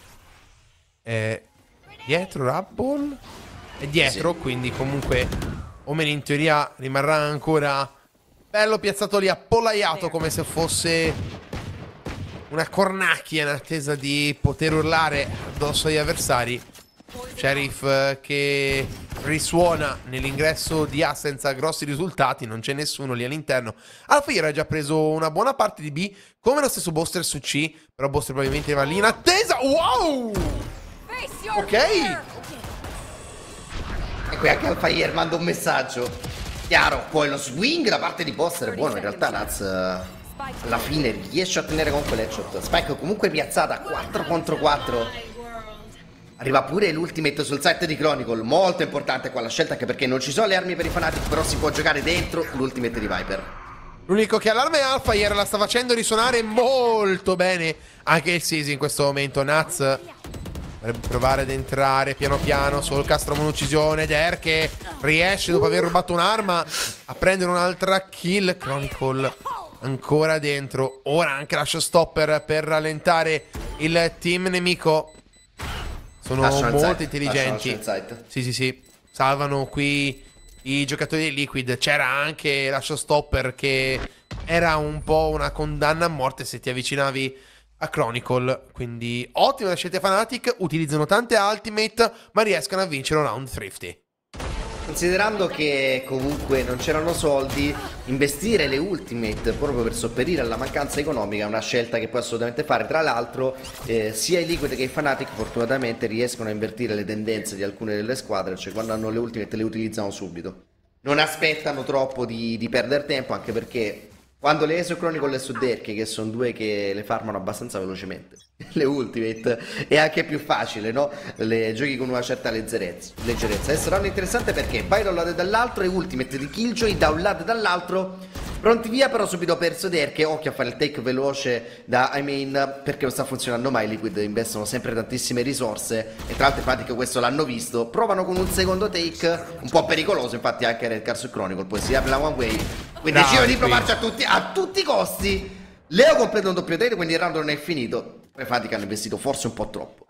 Dietro Rabble. È dietro, sì. Quindi comunque Omen in teoria rimarrà ancora bello piazzato lì, appollaiato come se fosse una cornacchia in attesa di poter urlare addosso agli avversari. Sheriff che risuona nell'ingresso di A senza grossi risultati, non c'è nessuno lì all'interno. Alpha ha già preso una buona parte di B, come lo stesso Boster su C, però Boster probabilmente va lì in attesa. Wow! Ok! E qui anche Alpha manda un messaggio chiaro. Poi lo swing da parte di Boster è buono, in realtà Nats alla fine riesce a tenere comunque l'headshot. Spike comunque piazzata 4 contro 4. Arriva pure l'ultimate sul site di Chronicle. Molto importante qua la scelta, anche perché non ci sono le armi per i Fnatic, però si può giocare dentro l'ultimate di Viper. L'unico che allarma è Alpha. Ieri la sta facendo risuonare molto bene anche il Sisi in questo momento. Nats dovrebbe provare ad entrare piano piano. Solkas trova un'uccisione. Derke riesce dopo aver rubato un'arma a prendere un'altra kill. Chronicle ancora dentro. Ora anche la showstopper per rallentare il team nemico. Sono molto intelligenti. Sì. Salvano qui i giocatori di Liquid. C'era anche la showstopper che era un po' una condanna a morte se ti avvicinavi a Chronicle. Quindi ottima la scelta Fnatic. Utilizzano tante ultimate ma riescono a vincere un round thrifty. Considerando che comunque non c'erano soldi, investire le ultimate proprio per sopperire alla mancanza economica è una scelta che puoi assolutamente fare. Tra l'altro sia i Liquid che i Fnatic fortunatamente riescono a invertire le tendenze di alcune delle squadre, cioè quando hanno le ultimate le utilizzano subito. Non aspettano troppo di perdere tempo, anche perché quando le su Chronicle e su Derke, che sono due che le farmano abbastanza velocemente, le ultimate è anche più facile, no? Le giochi con una certa leggerezza. E saranno interessante perché Pyro da un lato e dall'altro e ultimate di Killjoy da un lato e dall'altro. Pronti via, però subito perso Derke. Occhio a fare il take veloce da I-Main, perché non sta funzionando mai. Liquid investono sempre tantissime risorse e tra l'altro i Fnatic questo l'hanno visto. Provano con un secondo take un po' pericoloso, infatti anche Redcar su Chronicle. Poi si apre la one way, quindi decidono di provarci a tutti i costi. Leo completa un doppio take, quindi il round non è finito. I Fnatic hanno investito forse un po' troppo.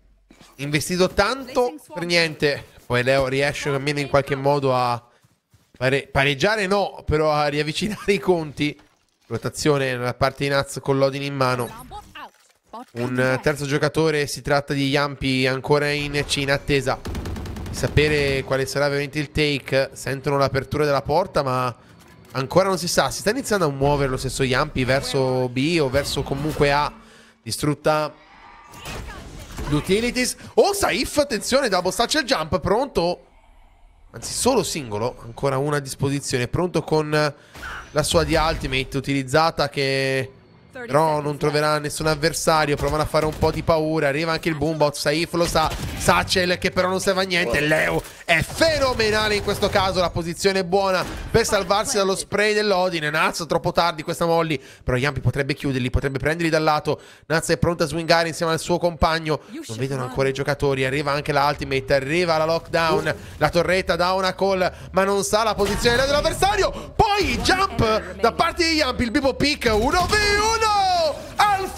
Investito tanto per niente. Poi Leo riesce almeno in qualche modo a Pareggiare no, però a riavvicinare i conti. Rotazione nella parte di Nats con l'Odin in mano. Un terzo giocatore, si tratta di Yampi, ancora in C, in attesa di sapere quale sarà veramente il take. Sentono l'apertura della porta, ma ancora non si sa. Si sta iniziando a muovere lo stesso Yampi verso B o verso comunque A. Distrutta l'utilities. Oh, Saif, attenzione, double satchel jump, pronto. Anzi, solo singolo, ancora una a disposizione. Pronto con la sua di ultimate utilizzata, che però non troverà nessun avversario. Provano a fare un po' di paura. Arriva anche il Boombot. Saif lo sa. Satchel che però non serve a niente. Leo è fenomenale in questo caso. La posizione è buona per salvarsi dallo spray dell'Odin. Naz troppo tardi questa molly. Però Yampi potrebbe chiuderli, potrebbe prenderli dal lato. Naz è pronto a swingare insieme al suo compagno. Non vedono ancora i giocatori. Arriva anche la ultimate. Arriva la lockdown. La torretta da una call, ma non sa la posizione dell'avversario. Poi jump da parte di Yampi. Il Bibo pick 1v1 al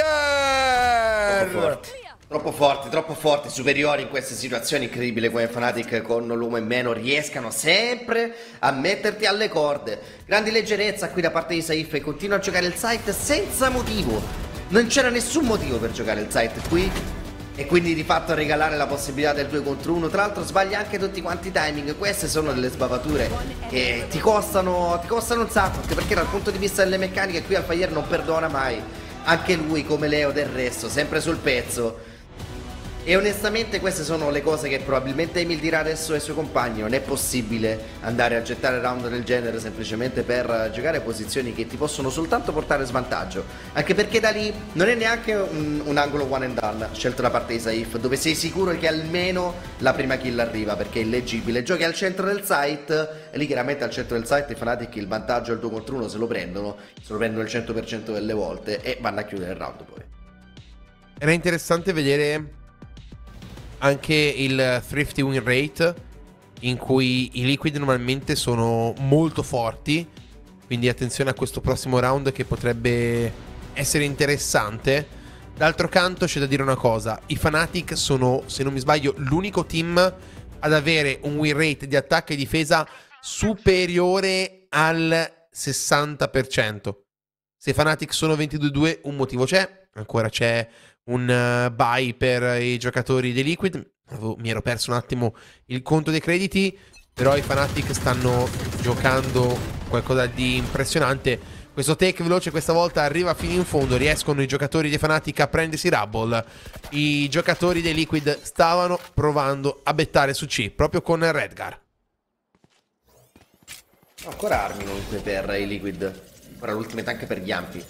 Fire. Troppo forti, superiori in queste situazioni. Incredibile come Fnatic con l'uomo in meno riescano sempre a metterti alle corde. Grande leggerezza qui da parte di Saif, e continua a giocare il site senza motivo. Non c'era nessun motivo per giocare il site qui, e quindi di fatto regalare la possibilità del 2 contro 1. Tra l'altro sbaglia anche tutti quanti i timing. Queste sono delle sbavature che ti costano un sacco, anche perché dal punto di vista delle meccaniche qui Alfire non perdona mai. Anche lui, come Leo del resto, sempre sul pezzo. E onestamente queste sono le cose che probabilmente Emil dirà adesso ai suoi compagni. Non è possibile andare a gettare round del genere semplicemente per giocare posizioni che ti possono soltanto portare svantaggio. Anche perché da lì non è neanche un angolo one and done scelto da parte di Saif, dove sei sicuro che almeno la prima kill arriva, perché è illeggibile. Giochi al centro del site, e lì chiaramente al centro del site i Fnatic il vantaggio al 2 contro 1 se lo prendono il 100% delle volte, e vanno a chiudere il round poi. Era interessante vedere anche il thrifty win rate, in cui i Liquid normalmente sono molto forti. Quindi attenzione a questo prossimo round, che potrebbe essere interessante. D'altro canto c'è da dire una cosa: i Fnatic sono, se non mi sbaglio, l'unico team ad avere un win rate di attacco e difesa superiore al 60%. Se i Fnatic sono 22-2 un motivo c'è. Ancora c'è un buy per i giocatori dei Liquid. Mi ero perso un attimo il conto dei crediti, però i Fnatic stanno giocando qualcosa di impressionante. Questo take veloce questa volta arriva fino in fondo. Riescono i giocatori dei Fnatic a prendersi Rubble. I giocatori dei Liquid stavano provando a bettare su C, proprio con Redgar. Ancora armi comunque per i Liquid. Ancora l'ultimate anche per Yampi.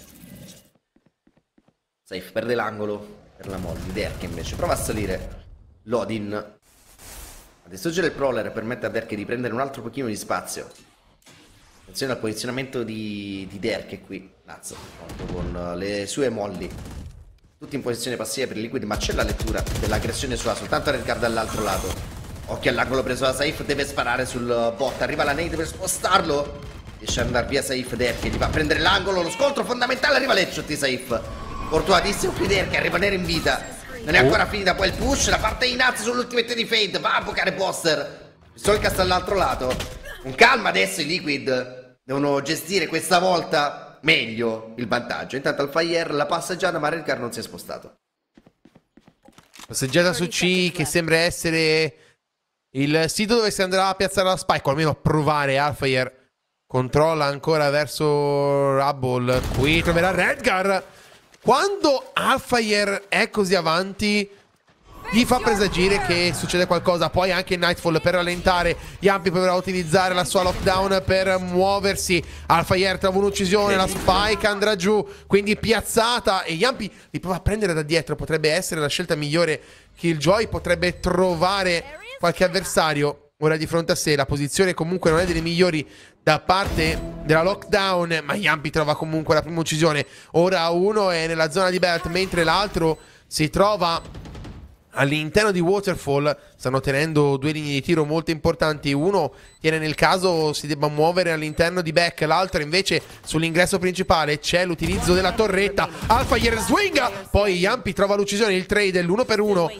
Saif perde l'angolo per la molly. Derke invece prova a salire. L'Odin a distruggere il Prowler, permette a Derke di prendere un altro pochino di spazio. Attenzione al posizionamento di Derke qui. Nazzo con le sue molly. Tutti in posizione passiva per i Liquid, ma c'è la lettura dell'aggressione sua. Soltanto Redgar dall'altro lato. Occhio all'angolo preso da Saif, deve sparare sul bot. Arriva la nade per spostarlo. Riesce ad andare via Saif. Derke gli va a prendere l'angolo. Lo scontro fondamentale, arriva l'headshot di Saif. Fortunatissimo qui Derke a rimanere in vita. Non è ancora finita poi il push. La parte di Nats sull'ultimate di Fade. Va a bucare Poster. Solcast dall'altro lato. Con calma adesso i Liquid devono gestire questa volta meglio il vantaggio. Intanto al Fire la passeggiata, ma Redgar non si è spostato. Passeggiata su C, che sembra essere il sito dove si andrà a piazzare la spike, o almeno a provare. Alfire controlla ancora verso Rubble. Qui troverà Redgar. Quando Alfire è così avanti, gli fa presagire che succede qualcosa. Poi anche Nightfall per rallentare. Yampi proverà a utilizzare la sua lockdown per muoversi. Alfire trova un'uccisione, la spike andrà giù, quindi piazzata, e Yampi li prova a prendere da dietro. Potrebbe essere la scelta migliore. Killjoy potrebbe trovare qualche avversario ora di fronte a sé. La posizione comunque non è delle migliori da parte della lockdown, ma Yampi trova comunque la prima uccisione. Ora uno è nella zona di belt, mentre l'altro si trova all'interno di Waterfall. Stanno tenendo due linee di tiro molto importanti. Uno tiene nel caso si debba muovere all'interno di back, l'altro invece sull'ingresso principale. C'è l'utilizzo della torretta. Alfire swinga, poi Yampi trova l'uccisione, il trade, l'1 per 1.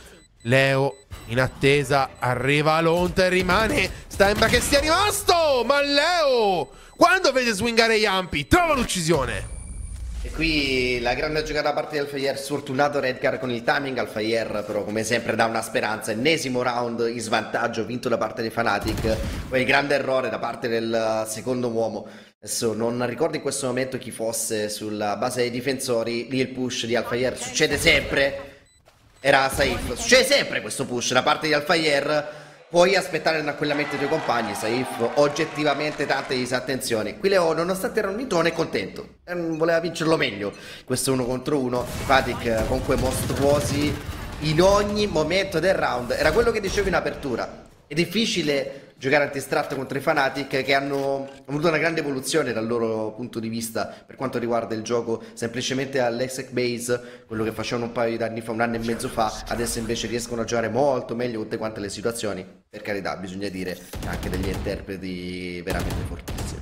Leo in attesa, arriva Lonta e rimane. Sembra che sia rimasto, ma Leo, quando vede swingare Yampi, trova l'uccisione. E qui la grande giocata da parte di Alfaier, sfortunato Redcar con il timing. Alfaier però come sempre dà una speranza, ennesimo round in svantaggio vinto da parte dei Fnatic. Poi il grande errore da parte del secondo uomo, adesso non ricordo in questo momento chi fosse sulla base dei difensori, lì il push di Alfaier succede sempre. Era Saif, succede sempre questo push da parte di Alfaier. Puoi aspettare il raccogliamento dei tuoi compagni, Saif, oggettivamente tante disattenzioni. Qui Leo, nonostante era un vinto, non è contento, voleva vincerlo meglio. Questo 1 contro 1, Fnatic comunque mostruosi in ogni momento del round. Era quello che dicevo in apertura, è difficile giocare antistratto contro i Fnatic, che hanno avuto una grande evoluzione dal loro punto di vista per quanto riguarda il gioco, semplicemente all'Exec Base, quello che facevano un paio di anni fa, un anno e mezzo fa. Adesso invece riescono a giocare molto meglio tutte quante le situazioni. Per carità, bisogna dire anche degli interpreti veramente fortissimi.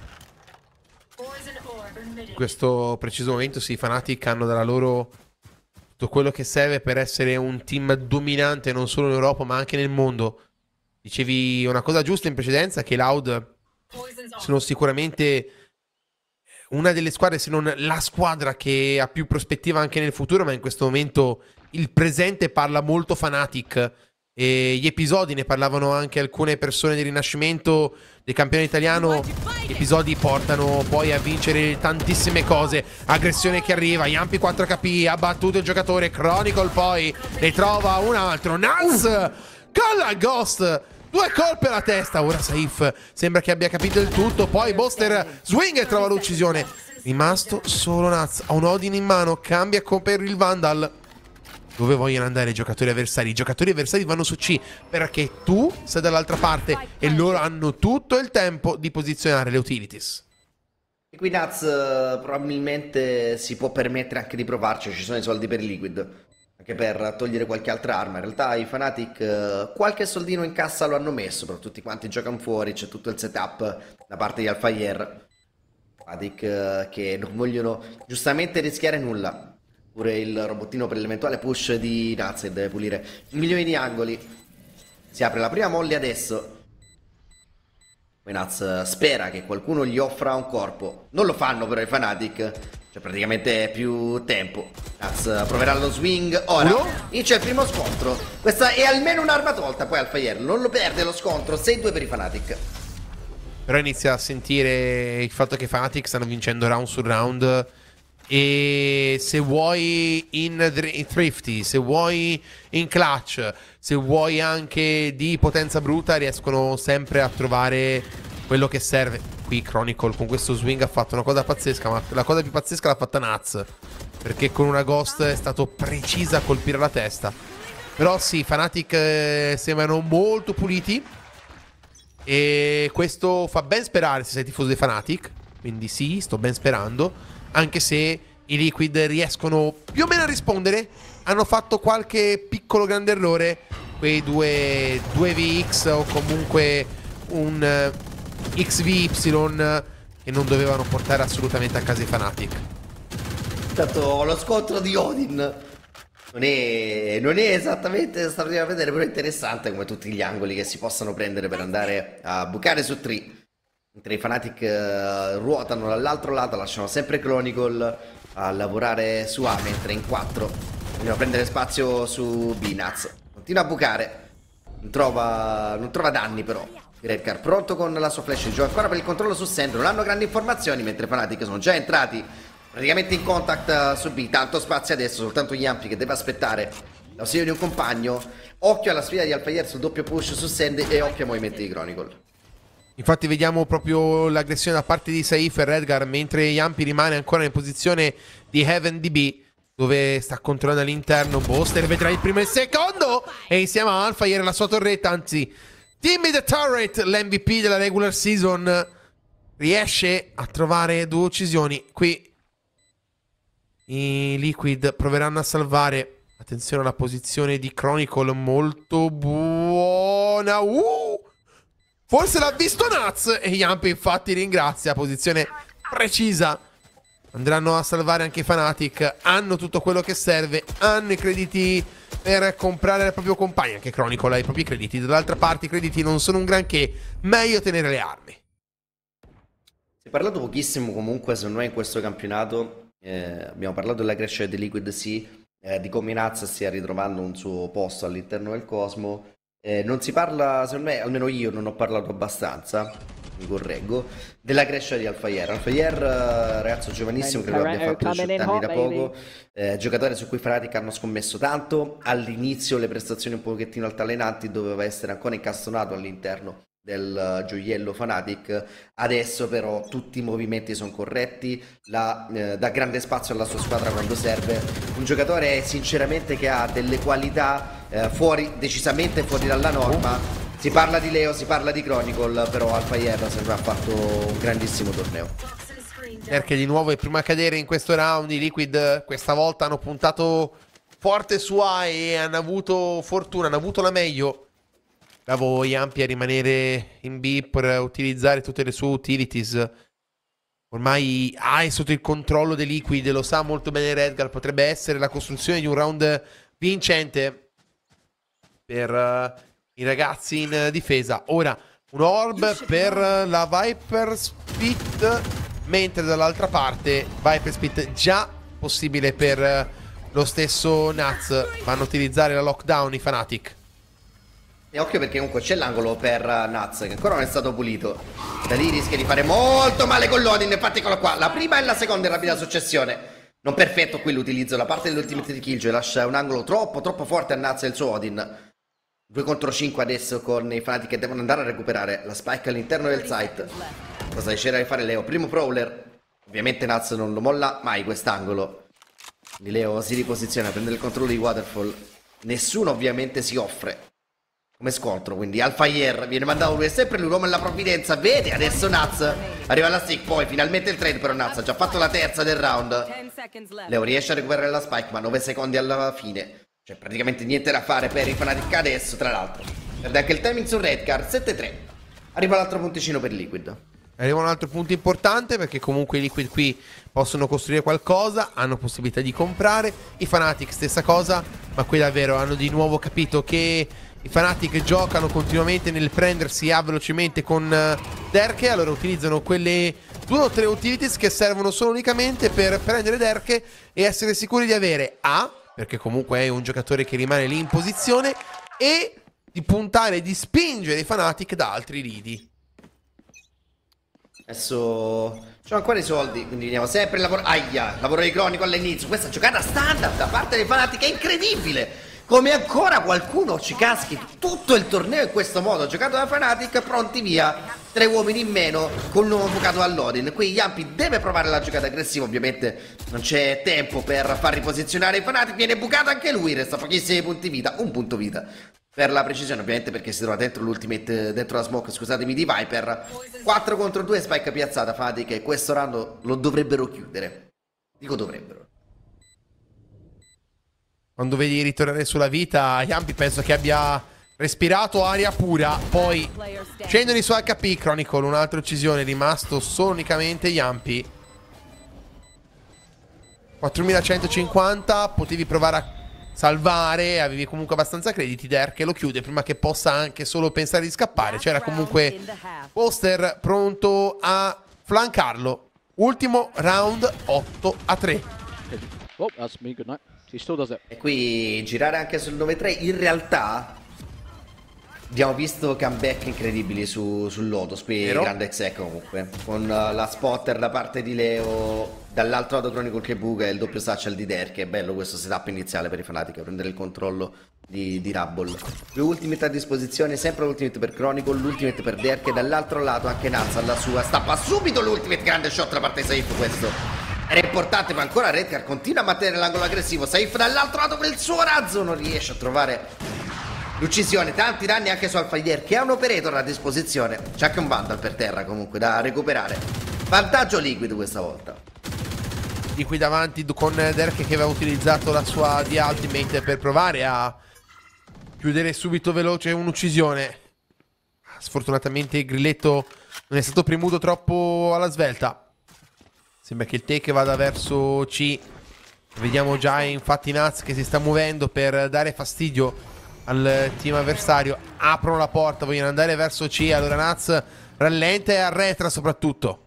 In questo preciso momento sì, i Fnatic hanno dalla loro tutto quello che serve per essere un team dominante non solo in Europa ma anche nel mondo. Dicevi una cosa giusta in precedenza, che i Loud sono sicuramente una delle squadre, se non la squadra che ha più prospettiva anche nel futuro, ma in questo momento il presente parla molto Fnatic. E gli episodi, ne parlavano anche alcune persone del rinascimento del campione italiano, gli episodi portano poi a vincere tantissime cose. Aggressione che arriva, Yampi 4KP, ha battuto il giocatore, Chronicle poi ne trova un altro, Naz con la Ghost, 2 colpi alla testa. Ora Saif sembra che abbia capito il tutto, poi Boster swing e trova l'uccisione. Rimasto solo Naz, ha un Odin in mano, cambia per il Vandal. Dove vogliono andare i giocatori avversari? I giocatori avversari vanno su C, perché tu sei dall'altra parte e loro hanno tutto il tempo di posizionare le utilities. E qui Naz probabilmente si può permettere anche di provarci, ci sono i soldi per Liquid, anche per togliere qualche altra arma. In realtà i Fnatic qualche soldino in cassa lo hanno messo, però tutti quanti giocano fuori, c'è tutto il setup da parte di Alfaier. Fnatic che non vogliono giustamente rischiare nulla. Pure il robottino per l'eventuale push di Naz, che deve pulire milioni di angoli. Si apre la prima molly adesso. Poi Naz spera che qualcuno gli offra un corpo. Non lo fanno però i Fnatic, c'è praticamente più tempo. Naz proverà lo swing. Ora inizia il primo scontro. Questa è almeno un'arma tolta. Poi Alfaier non lo perde lo scontro. 6-2 per i Fnatic. Però inizia a sentire il fatto che i Fnatic stanno vincendo round su round. E se vuoi in Thrifty, se vuoi in Clutch, se vuoi anche di potenza bruta, riescono sempre a trovare quello che serve. Qui Chronicle con questo swing ha fatto una cosa pazzesca, ma la cosa più pazzesca l'ha fatta Naz, perché con una Ghost è stato precisa a colpire la testa. Però sì, Fnatic sembrano molto puliti e questo fa ben sperare se sei tifoso dei Fnatic. Quindi sì, sto ben sperando. Anche se i Liquid riescono più o meno a rispondere, hanno fatto qualche piccolo grande errore, quei due VX o comunque un XVY che non dovevano portare assolutamente a casa i Fnatic. Tanto lo scontro di Odin non è esattamente straordinario da vedere, però è interessante come tutti gli angoli che si possano prendere per andare a bucare su 3. Mentre i Fnatic ruotano dall'altro lato, lasciano sempre Chronicle a lavorare su A, mentre in 4 vogliono prendere spazio su B. Naz continua a bucare, non trova danni però. Redcar pronto con la sua flash, gioca ancora per il controllo su Sand, non hanno grandi informazioni, mentre i Fnatic sono già entrati praticamente in contact su B. Tanto spazio adesso, soltanto Yampi che deve aspettare l'ausilio di un compagno. Occhio alla sfida di Alfaier sul doppio push su Sand e occhio ai movimenti di Chronicle. Infatti vediamo proprio l'aggressione da parte di Saif e Redgar, mentre Yampi rimane ancora in posizione di Heaven DB, dove sta controllando all'interno. Boster vedrà il primo e il secondo, e insieme a Alfaier la sua torretta, anzi Timmy the Turret, l'MVP della regular season, riesce a trovare 2 uccisioni. Qui i Liquid proveranno a salvare. Attenzione alla posizione di Chronicle, molto buona. Forse l'ha visto Naz e Yampi infatti ringrazia. Posizione precisa andranno a salvare anche i Fnatic. Hanno tutto quello che serve, hanno i crediti per comprare il proprio compagno. Anche Chronicle ha i propri crediti. Dall'altra parte i crediti non sono un granché, meglio tenere le armi. Si è parlato pochissimo comunque, secondo me, in questo campionato. Abbiamo parlato della crescita di Liquid, sì, di come Naz stia ritrovando un suo posto all'interno del Cosmo. Non si parla, secondo me, almeno io non ho parlato abbastanza, mi correggo, della crescita di Alphayer. Alphayer, ragazzo giovanissimo, credo abbia fatto 18 anni da poco, giocatore su cui Fnatic hanno scommesso tanto. All'inizio le prestazioni un pochettino altalenanti, doveva essere ancora incastonato all'interno del gioiello Fnatic. Adesso però tutti i movimenti sono corretti, dà grande spazio alla sua squadra quando serve. Un giocatore sinceramente che ha delle qualità decisamente fuori dalla norma. Si parla di Leo, si parla di Chronicle, però Alphayer sembra ha fatto un grandissimo torneo. Perché di nuovo è prima a cadere in questo round. I Liquid questa volta hanno puntato forte su A e hanno avuto fortuna, hanno avuto la meglio. Bravo Yampi a rimanere in B per utilizzare tutte le sue utilities. Ormai A è sotto il controllo dei Liquid, lo sa molto bene Redgar. Potrebbe essere la costruzione di un round vincente per i ragazzi in difesa. Ora un orb per la Viper Spit, mentre dall'altra parte Viper Spit già possibile per lo stesso Naz. Vanno a utilizzare la lockdown i Fnatic. E occhio perché comunque c'è l'angolo per Naz che ancora non è stato pulito. Da lì rischia di fare molto male con l'Odin. Infatti eccolo qua, la prima e la seconda in rapida successione. Non perfetto qui l'utilizzo da parte dell'ultimate di Killjoy. Lascia un angolo troppo forte a Naz e il suo Odin. 2 contro 5 adesso con i Fnatic che devono andare a recuperare la spike all'interno del site. Cosa riuscirà a fare Leo? Primo prowler. Ovviamente Naz non lo molla mai quest'angolo. Quindi Leo si riposiziona, prende il controllo di Waterfall. Nessuno ovviamente si offre come scontro, quindi Alphayer viene mandato lui, è sempre lui l'uomo della provvidenza. Vede adesso Naz, arriva la stick, poi finalmente il trade, però Naz ha già fatto la terza del round. Leo riesce a recuperare la spike, ma 9 secondi alla fine, cioè praticamente niente da fare per i Fnatic adesso. Tra l'altro perde anche il timing su Redcar. 7-3, arriva l'altro punticino per Liquid. Arriva un altro punto importante perché comunque i Liquid qui possono costruire qualcosa, hanno possibilità di comprare. I Fnatic stessa cosa, ma qui davvero hanno di nuovo capito che i Fnatic giocano continuamente nel prendersi A velocemente con Derke. Allora utilizzano quelle 2 o 3 utilities che servono solo unicamente per prendere Derke e essere sicuri di avere A, perché comunque è un giocatore che rimane lì in posizione, e di puntare e di spingere i Fnatic da altri lidi. Adesso c'ho ancora i soldi, quindi vediamo sempre il lavoro. Aia, lavoro di Chronicle all'inizio. Questa giocata standard da parte dei Fnatic è incredibile. Come ancora qualcuno ci caschi tutto il torneo in questo modo. Giocato da Fnatic, pronti via. 3 uomini in meno con un nuovo bucato all'Odin. Qui Yampi deve provare la giocata aggressiva. Ovviamente non c'è tempo per far riposizionare i Fnatic. Viene bucato anche lui, resta pochissimi punti vita. Un punto vita per la precisione, ovviamente, perché si trova dentro l'ultimate, dentro la smoke, scusatemi, di Viper. 4 contro 2, spike piazzata. Fnatic e questo round lo dovrebbero chiudere. Dico dovrebbero. Quando vedi ritornare sulla vita, Yampi penso che abbia respirato aria pura. Poi scendono i suoi HP. Chronicle, un'altra uccisione, rimasto solo unicamente Yampi. 4150, potevi provare a salvare, avevi comunque abbastanza crediti. Derke lo chiude prima che possa anche solo pensare di scappare. C'era comunque Poster pronto a flancarlo. Ultimo round, 8-3. Oh, that's me, good night. E qui girare anche sul 9-3. In realtà abbiamo visto comeback incredibili sul Lotus. Qui grande exec comunque, con la spotter da parte di Leo, dall'altro lato Chronicle che buca e il doppio satchel di Derke. È bello questo setup iniziale per i Fnatic, prendere il controllo di Rumble. 2 ultimate a disposizione, sempre l'ultimate per Chronicle, l'ultimate per Derke. Dall'altro lato anche Naz alla sua, stappa subito l'ultimate, grande shot da parte di Safe. Questo era importante, ma ancora Redcar continua a mantenere l'angolo aggressivo. Safe dall'altro lato con il suo razzo non riesce a trovare l'uccisione. Tanti danni anche su Alphayer, che ha un operator a disposizione. C'è anche un Vandal per terra comunque da recuperare. Vantaggio Liquid questa volta. Liquid avanti con Derke che aveva utilizzato la sua di ultimate per provare a chiudere subito veloce un'uccisione. Sfortunatamente il grilletto non è stato premuto troppo alla svelta. Sembra che il take vada verso C. Vediamo già infatti Nats che si sta muovendo per dare fastidio al team avversario. Aprono la porta, vogliono andare verso C. Allora Nats rallenta e arretra soprattutto.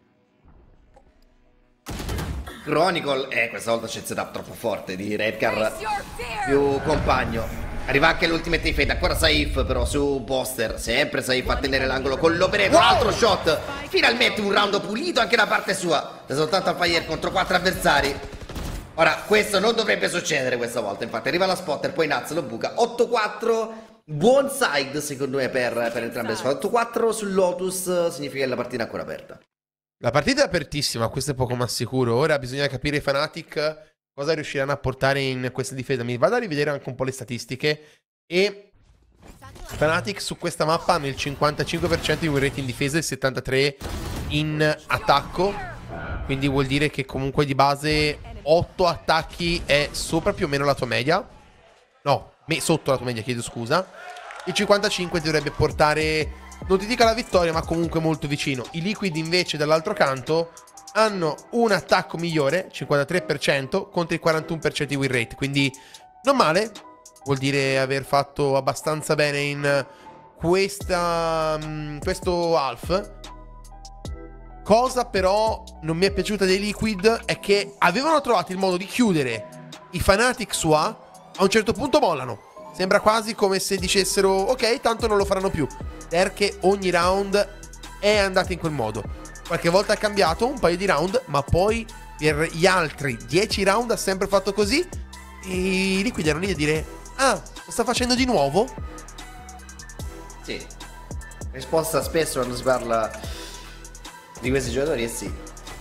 Chronicle, questa volta c'è il setup troppo forte di Redcar più compagno. Arriva anche l'ultimate di Fate, ancora Saif però su Poster. Sempre Saif a tenere l'angolo con l'operator, altro shot. Finalmente un round pulito anche da parte sua. Da soltanto al Fire contro 4 avversari. Ora, questo non dovrebbe succedere questa volta, infatti arriva la spotter, poi Nats lo buca. 8-4, buon side secondo me per entrambe le squadre. 8-4 sul Lotus significa che la partita è ancora aperta. La partita è apertissima, questo è poco ma sicuro. Ora bisogna capire i Fnatic cosa riusciranno a portare in questa difesa. Mi vado a rivedere anche un po' le statistiche. E Fnatic su questa mappa hanno il 55% di win rate in difesa e il 73% in attacco. Quindi vuol dire che comunque di base 8 attacchi è sopra più o meno la tua media. No, sotto la tua media, chiedo scusa. Il 55 dovrebbe portare, non ti dico la vittoria, ma comunque molto vicino. I Liquid invece dall'altro canto hanno un attacco migliore, 53%, contro il 41% di win rate. Quindi non male, vuol dire aver fatto abbastanza bene in questo half. Cosa però non mi è piaciuta dei Liquid è che avevano trovato il modo di chiudere i Fnatic su A un certo punto mollano. Sembra quasi come se dicessero ok, tanto non lo faranno più, perché ogni round è andato in quel modo. Qualche volta ha cambiato un paio di round, ma poi per gli altri 10 round ha sempre fatto così. E i Liquid erano lì a dire ah, lo sta facendo di nuovo? Sì, risposta spesso quando si parla di questi giocatori è sì.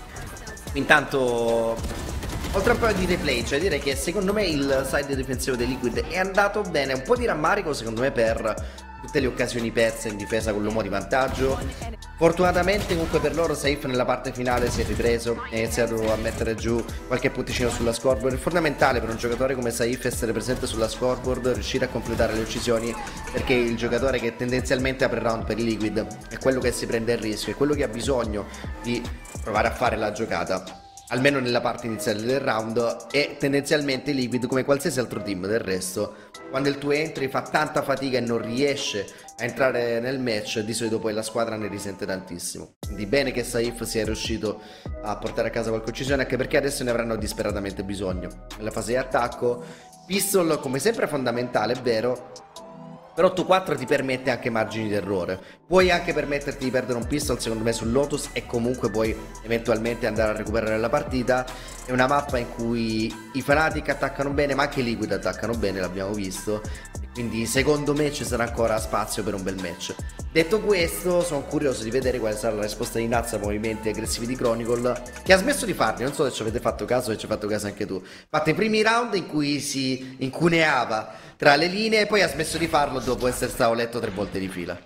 Intanto, oltre a un paio di replay, cioè direi che secondo me il side difensivo dei Liquid è andato bene. Un po' di rammarico secondo me per tutte le occasioni perse in difesa con l'uomo di vantaggio. Fortunatamente comunque per loro Saif nella parte finale si è ripreso e ha iniziato a mettere giù qualche punticino sulla scoreboard. È fondamentale per un giocatore come Saif essere presente sulla scoreboard, riuscire a completare le uccisioni, perché il giocatore che tendenzialmente apre round per i Liquid è quello che si prende il rischio, è quello che ha bisogno di provare a fare la giocata, almeno nella parte iniziale del round. E tendenzialmente i Liquid, come qualsiasi altro team del resto, quando il tuo entry fa tanta fatica e non riesce a entrare nel match, di solito poi la squadra ne risente tantissimo. Quindi bene che Saif sia riuscito a portare a casa qualche uccisione, anche perché adesso ne avranno disperatamente bisogno nella fase di attacco. Pistol come sempre è fondamentale, è vero, però 8-4 ti permette anche margini d'errore. Puoi anche permetterti di perdere un pistol secondo me sul Lotus e comunque puoi eventualmente andare a recuperare la partita. È una mappa in cui i Fnatic attaccano bene, ma anche i Liquid attaccano bene, l'abbiamo visto, e quindi secondo me ci sarà ancora spazio per un bel match. Detto questo, sono curioso di vedere quale sarà la risposta di Nats ai movimenti aggressivi di Chronicle, che ha smesso di farli. Non so se ci avete fatto caso e ci hai fatto caso anche tu. Fatto i primi round in cui si incuneava tra le linee e poi ha smesso di farlo dopo essere stato letto 3 volte di fila.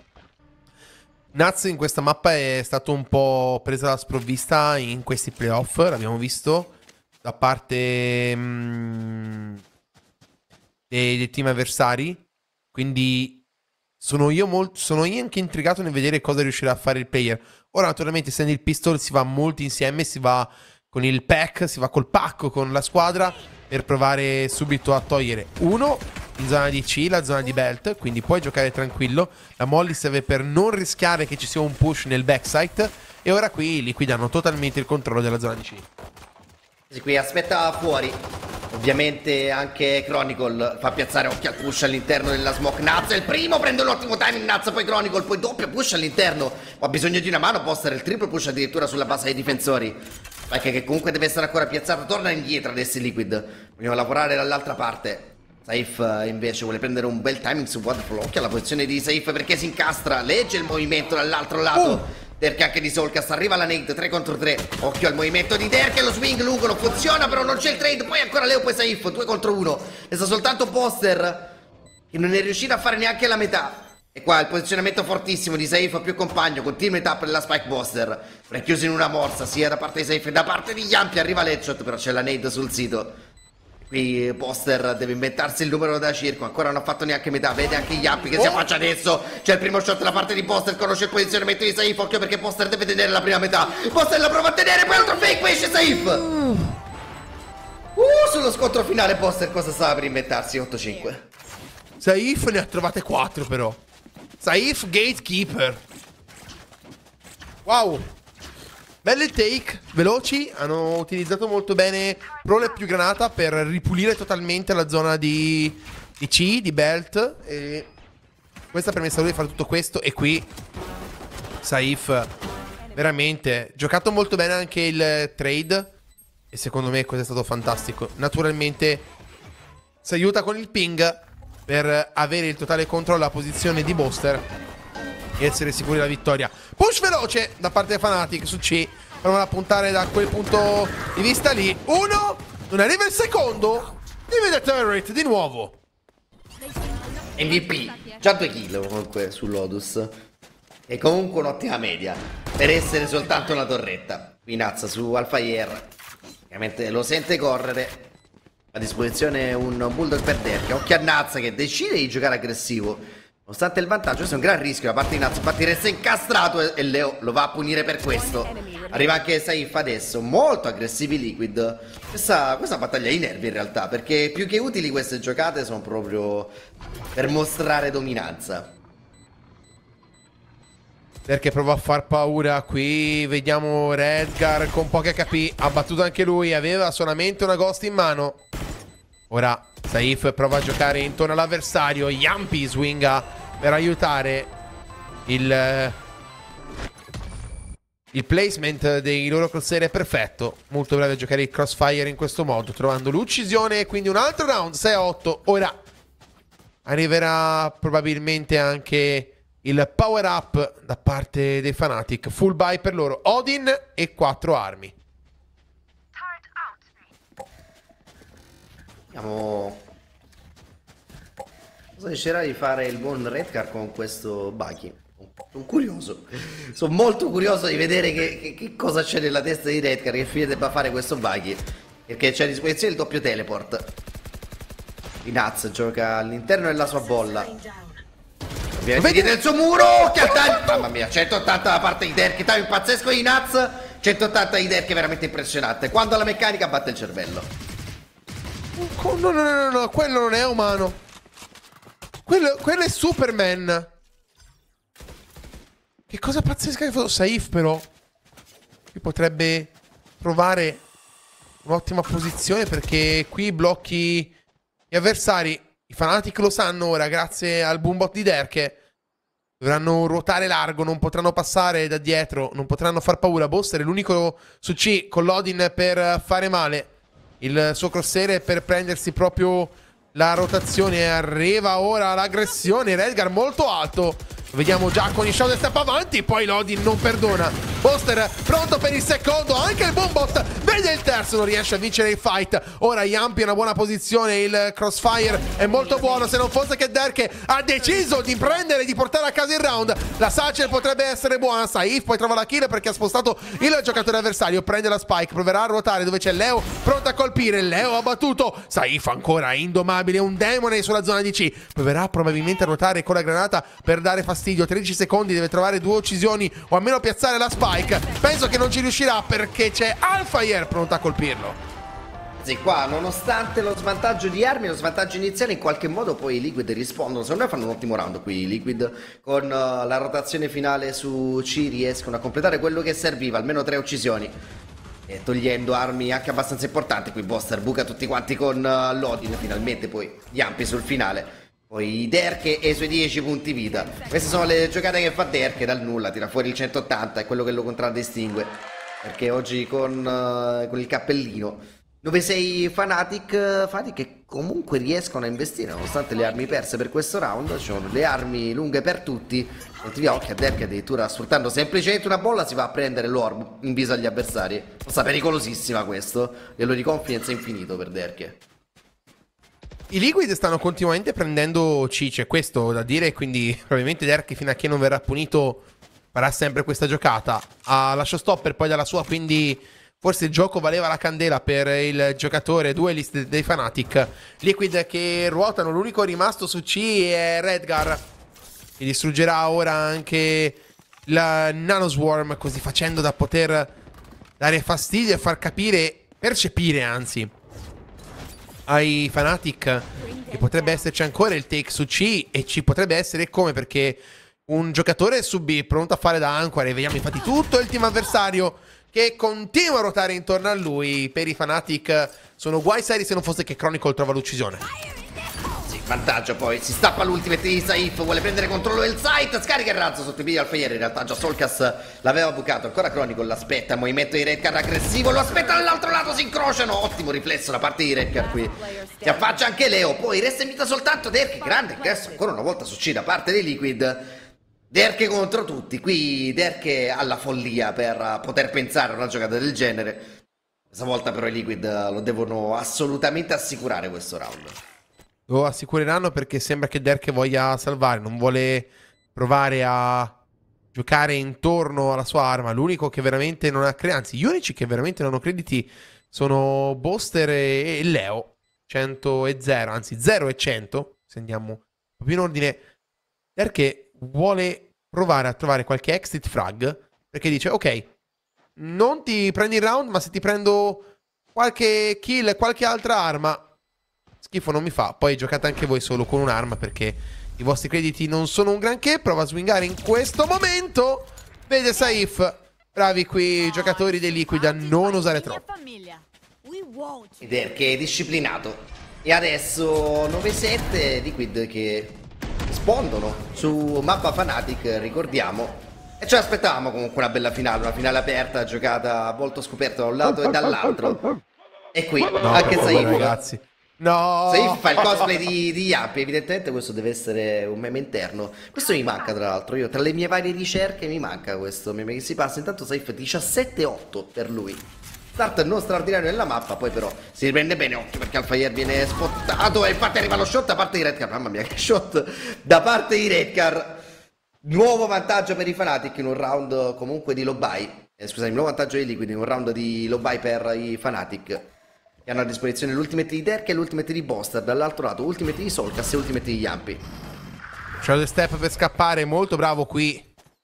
Nats in questa mappa è stato un po' preso alla sprovvista in questi playoff, l'abbiamo visto da parte dei team avversari, quindi sono io anche intrigato nel vedere cosa riuscirà a fare il player. Ora naturalmente essendo il pistol si va molto insieme, si va con il pack, si va col pacco con la squadra per provare subito a togliere uno in zona di C, la zona di belt, quindi puoi giocare tranquillo. La Molly serve per non rischiare che ci sia un push nel backside, e ora qui i Liquid hanno totalmente il controllo della zona di C. Qui aspetta fuori. Ovviamente anche Chronicle fa piazzare occhio al push all'interno della smoke. Nats è il primo, prende un ottimo timing Nats, poi Chronicle, poi doppio push all'interno. Ma ha bisogno di una mano, Poster il triplo push addirittura sulla base dei difensori, perché che comunque deve essere ancora piazzato. Torna indietro adesso i Liquid, vogliono lavorare dall'altra parte. Saif invece vuole prendere un bel timing su Waterfall. Occhio alla posizione di Saif perché si incastra, legge il movimento dall'altro lato. Derk anche di Soulcast, arriva la nade 3 contro 3. Occhio al movimento di Derk e lo swing lungo non funziona, però non c'è il trade. Poi ancora Leo, poi Saif 2 contro 1. Resta soltanto Poster che non è riuscito a fare neanche la metà. E qua il posizionamento fortissimo di Saif più compagno, continua metà per la Spike Poster, chiuso in una morsa sia da parte di Saif che da parte di Yampi. Arriva l'headshot, però c'è la nade sul sito. Qui Poster deve inventarsi il numero da circo, ancora non ha fatto neanche metà, vede anche Yampi che si affaccia adesso, c'è il primo shot da parte di Poster, conosce il posizionamento di Saif, occhio perché Poster deve tenere la prima metà, Poster la prova a tenere, poi altro fake, poi esce Saif! Sullo scontro finale Poster cosa stava per inventarsi? 8-5. Saif ne ha trovate 4 però. Saif Gatekeeper. Wow. Belle take, veloci, hanno utilizzato molto bene prole più granata per ripulire totalmente la zona di C, di belt. E questa ha permesso a lui di fare tutto questo. E qui Saif veramente giocato molto bene anche il trade. E secondo me questo è stato fantastico. Naturalmente si aiuta con il ping per avere il totale controllo della posizione di Boster e essere sicuri della vittoria. Push veloce da parte di Fnatic su C. Provano a puntare da quel punto di vista lì. Uno, non arriva il secondo. Divide turret di nuovo. MVP, già 2 kill comunque su Lotus. E comunque un'ottima media per essere soltanto una torretta. Qui Nazza su Alfire ovviamente lo sente correre. A disposizione un Bulldog per Derke. Occhio a Nazza che decide di giocare aggressivo nonostante il vantaggio. Questo è un gran rischio da parte di Nazza, infatti resta incastrato e Leo lo va a punire per questo. Arriva anche Saif adesso, molto aggressivi Liquid. Questa battaglia è i nervi in realtà, perché più che utili queste giocate sono proprio per mostrare dominanza. Perché prova a far paura. Qui vediamo Redgar con poche HP. Ha battuto anche lui, aveva solamente una ghost in mano. Ora Saif prova a giocare intorno all'avversario. Yampi swinga per aiutare il placement dei loro crosshair è perfetto. Molto bravi a giocare il crossfire in questo modo, trovando l'uccisione. Quindi un altro round 6-8. Ora arriverà probabilmente anche il power up da parte dei Fnatic. Full buy per loro, Odin e 4 armi. Vediamo cosa riuscirà di fare il buon Redcar con questo Bucky. Sono curioso, sono molto curioso di vedere che cosa c'è nella testa di Redcar, che fine debba fare questo Bucky, perché c'è a disposizione il doppio teleport. Inaz gioca all'interno della sua bolla, ovviamente dietro il suo muro. Che mamma mia, 180 da parte di Derke, time pazzesco di Inaz, 180 di Derke, veramente impressionante. Quando la meccanica batte il cervello. No, quello non è umano. Quello è Superman. Che cosa pazzesca che ha fatto Saif però. Qui potrebbe provare un'ottima posizione, perché qui blocchi gli avversari. I Fnatic lo sanno ora, grazie al boombot di Derke. Dovranno ruotare largo, non potranno passare da dietro, non potranno far paura. Boster è l'unico su C con l'Odin per fare male. Il suo crosshair per prendersi proprio la rotazione. Arriva ora l'aggressione. Redgar molto alto. Vediamo già con i shout step avanti. Poi l'Odin non perdona. Boster pronto per il secondo. Anche il boombot vede il terzo. Non riesce a vincere il fight. Ora Yampi è in una buona posizione. Il crossfire è molto buono. Se non fosse che Derke ha deciso di prendere e di portare a casa il round, la Satchel potrebbe essere buona. Saif poi trova la kill perché ha spostato il giocatore avversario. Prende la spike, proverà a ruotare dove c'è Leo pronto a colpire. Leo ha battuto. Saif ancora indomabile, un demone sulla zona di C. Proverà probabilmente a ruotare con la granata per dare fastidio. 13 secondi, deve trovare 2 uccisioni o almeno piazzare la spike. Penso che non ci riuscirà perché c'è Alfire pronto a colpirlo. Sì, qua nonostante lo svantaggio di armi, lo svantaggio iniziale, in qualche modo poi i Liquid rispondono. Secondo me fanno un ottimo round qui i Liquid. Con la rotazione finale su C riescono a completare quello che serviva, almeno 3 uccisioni, e togliendo armi anche abbastanza importanti. Qui Boster buca tutti quanti con l'Odin. Finalmente poi Yampi sul finale. Poi Derke e i suoi 10 punti vita. Queste sono le giocate che fa Derke dal nulla. Tira fuori il 180, è quello che lo contraddistingue, perché oggi con il cappellino 9-6 Fnatic che comunque riescono a investire nonostante le armi perse per questo round. Ci sono le armi lunghe per tutti. Molti occhi a Derke addirittura sfruttando semplicemente una bolla si va a prendere l'orb in viso agli avversari. Cosa pericolosissima questo. Livello di confidence infinito per Derke. I Liquid stanno continuamente prendendo C, c'è questo da dire, quindi probabilmente Derke fino a che non verrà punito farà sempre questa giocata. Ha la showstopper poi dalla sua, quindi forse il gioco valeva la candela per il giocatore duelist dei Fnatic. Liquid che ruotano, l'unico rimasto su C è Redgar, che distruggerà ora anche la Nanoswarm, così facendo da poter dare fastidio e far capire, percepire anzi, ai Fnatic che potrebbe esserci ancora il take su C, e ci potrebbe essere come, perché un giocatore su B pronto a fare da ancore, e vediamo infatti tutto il team avversario che continua a ruotare intorno a lui. Per i Fnatic sono guai seri se non fosse che Chronicle trova l'uccisione. Sì, vantaggio poi, si stappa l'ultimate di Saif, vuole prendere controllo del site, scarica il razzo sotto i piedi al Fire, in realtà già Solkas l'aveva bucato, ancora Chronicle l'aspetta, movimento di Redcar aggressivo, lo aspetta dall'altro lato, si incrociano, ottimo riflesso da parte di Redcar qui, si affaccia anche Leo, poi resta in vita soltanto Derke, grande ingresso ancora una volta su C da parte dei Liquid. Derke contro tutti, qui Derke alla follia per poter pensare a una giocata del genere. Questa volta però i Liquid lo devono assolutamente assicurare questo round. Lo assicureranno perché sembra che Derke voglia salvare, non vuole provare a giocare intorno alla sua arma. L'unico che veramente non ha crediti, anzi gli unici che veramente non hanno crediti sono Boaster e Leo. 100 e 0, anzi 0 e 100, se andiamo proprio in ordine. Derke vuole provare a trovare qualche exit frag, perché dice ok, non ti prendi il round, ma se ti prendo qualche kill, qualche altra arma, schifo non mi fa. Poi giocate anche voi solo con un'arma, perché i vostri crediti non sono un granché. Prova a swingare in questo momento, vede Saif. Bravi qui i giocatori dei Liquid a non usare troppo. Ed è che è disciplinato. E adesso 9-7 Liquid che rispondono su mappa Fnatic, ricordiamo. E ci aspettavamo comunque una bella finale, una finale aperta, giocata molto scoperta da un lato e dall'altro. E qui anche Saif, ragazzi. No! Saif fa il cosplay di Yampi, evidentemente questo deve essere un meme interno. Questo mi manca tra l'altro, io tra le mie varie ricerche mi manca questo meme che si passa. Intanto Saif 17-8 per lui. Start non straordinario nella mappa, poi però si riprende bene, occhio perché Alfire viene spottato e infatti arriva lo shot da parte di Redcar. Mamma mia che shot da parte di Redcar. Nuovo vantaggio per i Fnatic in un round comunque di low buy. Scusami, nuovo vantaggio di Liquid in un round di low buy per i Fnatic, che hanno a disposizione l'ultimate di Derke e l'ultimate di Boaster. Dall'altro lato ultimate di Solkas e ultimate di Yampi. Shadow Step per scappare, molto bravo qui.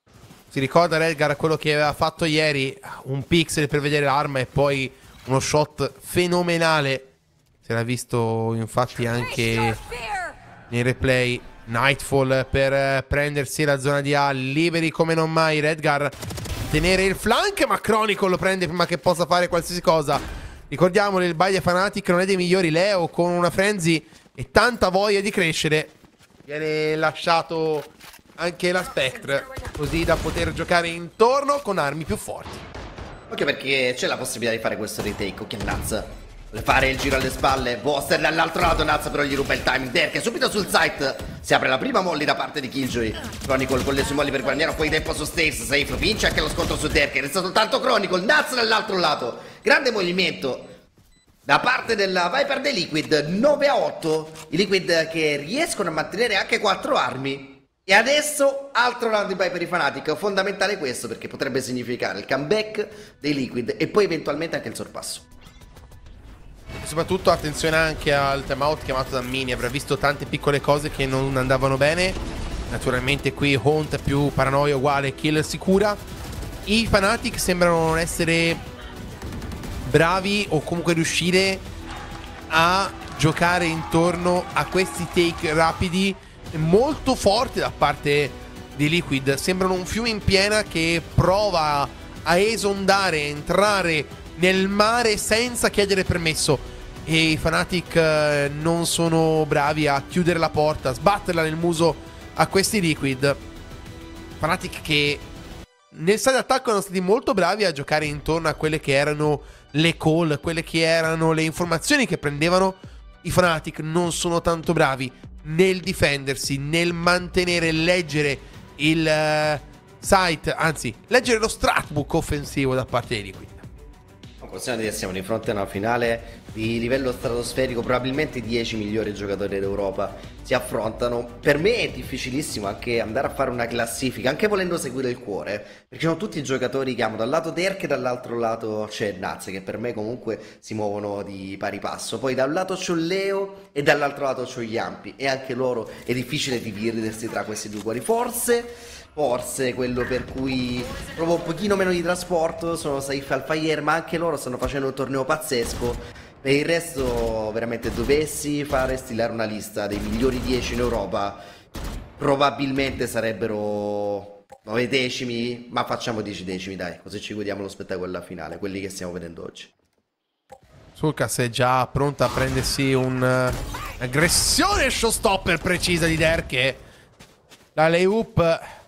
Si ricorda Redgar quello che aveva fatto ieri, un pixel per vedere l'arma e poi uno shot fenomenale. Si era visto infatti anche nei replay. Nightfall per prendersi la zona di A, liberi come non mai Redgar, tenere il flank, ma Chronicle lo prende prima che possa fare qualsiasi cosa. Ricordiamolo, il buy Fnatic non è dei migliori. Leo con una frenzy e tanta voglia di crescere viene lasciato anche la Spectre, così da poter giocare intorno con armi più forti. Ok, perché c'è la possibilità di fare questo retake. Ok, Naz vuole fare il giro alle spalle, Boaster dall'altro lato, Naz però gli ruba il timing. Derke subito sul site, si apre la prima molly da parte di Killjoy. Chronicle con le sue molly per guadagnare un po' di tempo su Stairs. Safe vince anche lo scontro su Derke, resta soltanto Chronicle. Naz dall'altro lato, grande movimento da parte della Viper dei Liquid. 9-8 i Liquid che riescono a mantenere anche 4 armi. E adesso altro round di buy per i Fnatic. Fondamentale questo, perché potrebbe significare il comeback dei Liquid e poi eventualmente anche il sorpasso. E soprattutto attenzione anche al timeout chiamato da Mini. Avrà visto tante piccole cose che non andavano bene. Naturalmente qui Haunt più paranoia uguale kill sicura. I Fnatic sembrano non essere bravi o comunque riuscire a giocare intorno a questi take rapidi molto forti da parte di Liquid. Sembrano un fiume in piena che prova a esondare, entrare nel mare senza chiedere permesso, e i Fnatic non sono bravi a chiudere la porta, sbatterla nel muso a questi Liquid. Fnatic che nel side attacco erano stati molto bravi a giocare intorno a quelle che erano le call, quelle che erano le informazioni che prendevano. I Fnatic non sono tanto bravi nel difendersi, nel mantenere, leggere il site, anzi leggere lo stratbook offensivo da parte dei Liquid. Possiamo dire che siamo di fronte a una finale di livello stratosferico, probabilmente i 10 migliori giocatori d'Europa si affrontano. Per me è difficilissimo anche andare a fare una classifica, anche volendo seguire il cuore, perché sono tutti giocatori che amo. Dal lato Derk e dall'altro lato c'è Naz, che per me comunque si muovono di pari passo. Poi da un lato c'ho Leo e dall'altro lato c'ho Yampi, e anche loro è difficile dividersi tra questi due cuori. Forse quello per cui provo un pochino meno di trasporto sono Saif e Alfire, ma anche loro stanno facendo un torneo pazzesco. Per il resto, veramente, dovessi fare stilare una lista dei migliori 10 in Europa, probabilmente sarebbero 9 decimi, ma facciamo 10 decimi, dai, così ci godiamo lo spettacolo alla finale, quelli che stiamo vedendo oggi. Sulcas è già pronta a prendersi un'aggressione showstopper precisa di Derk, che la layup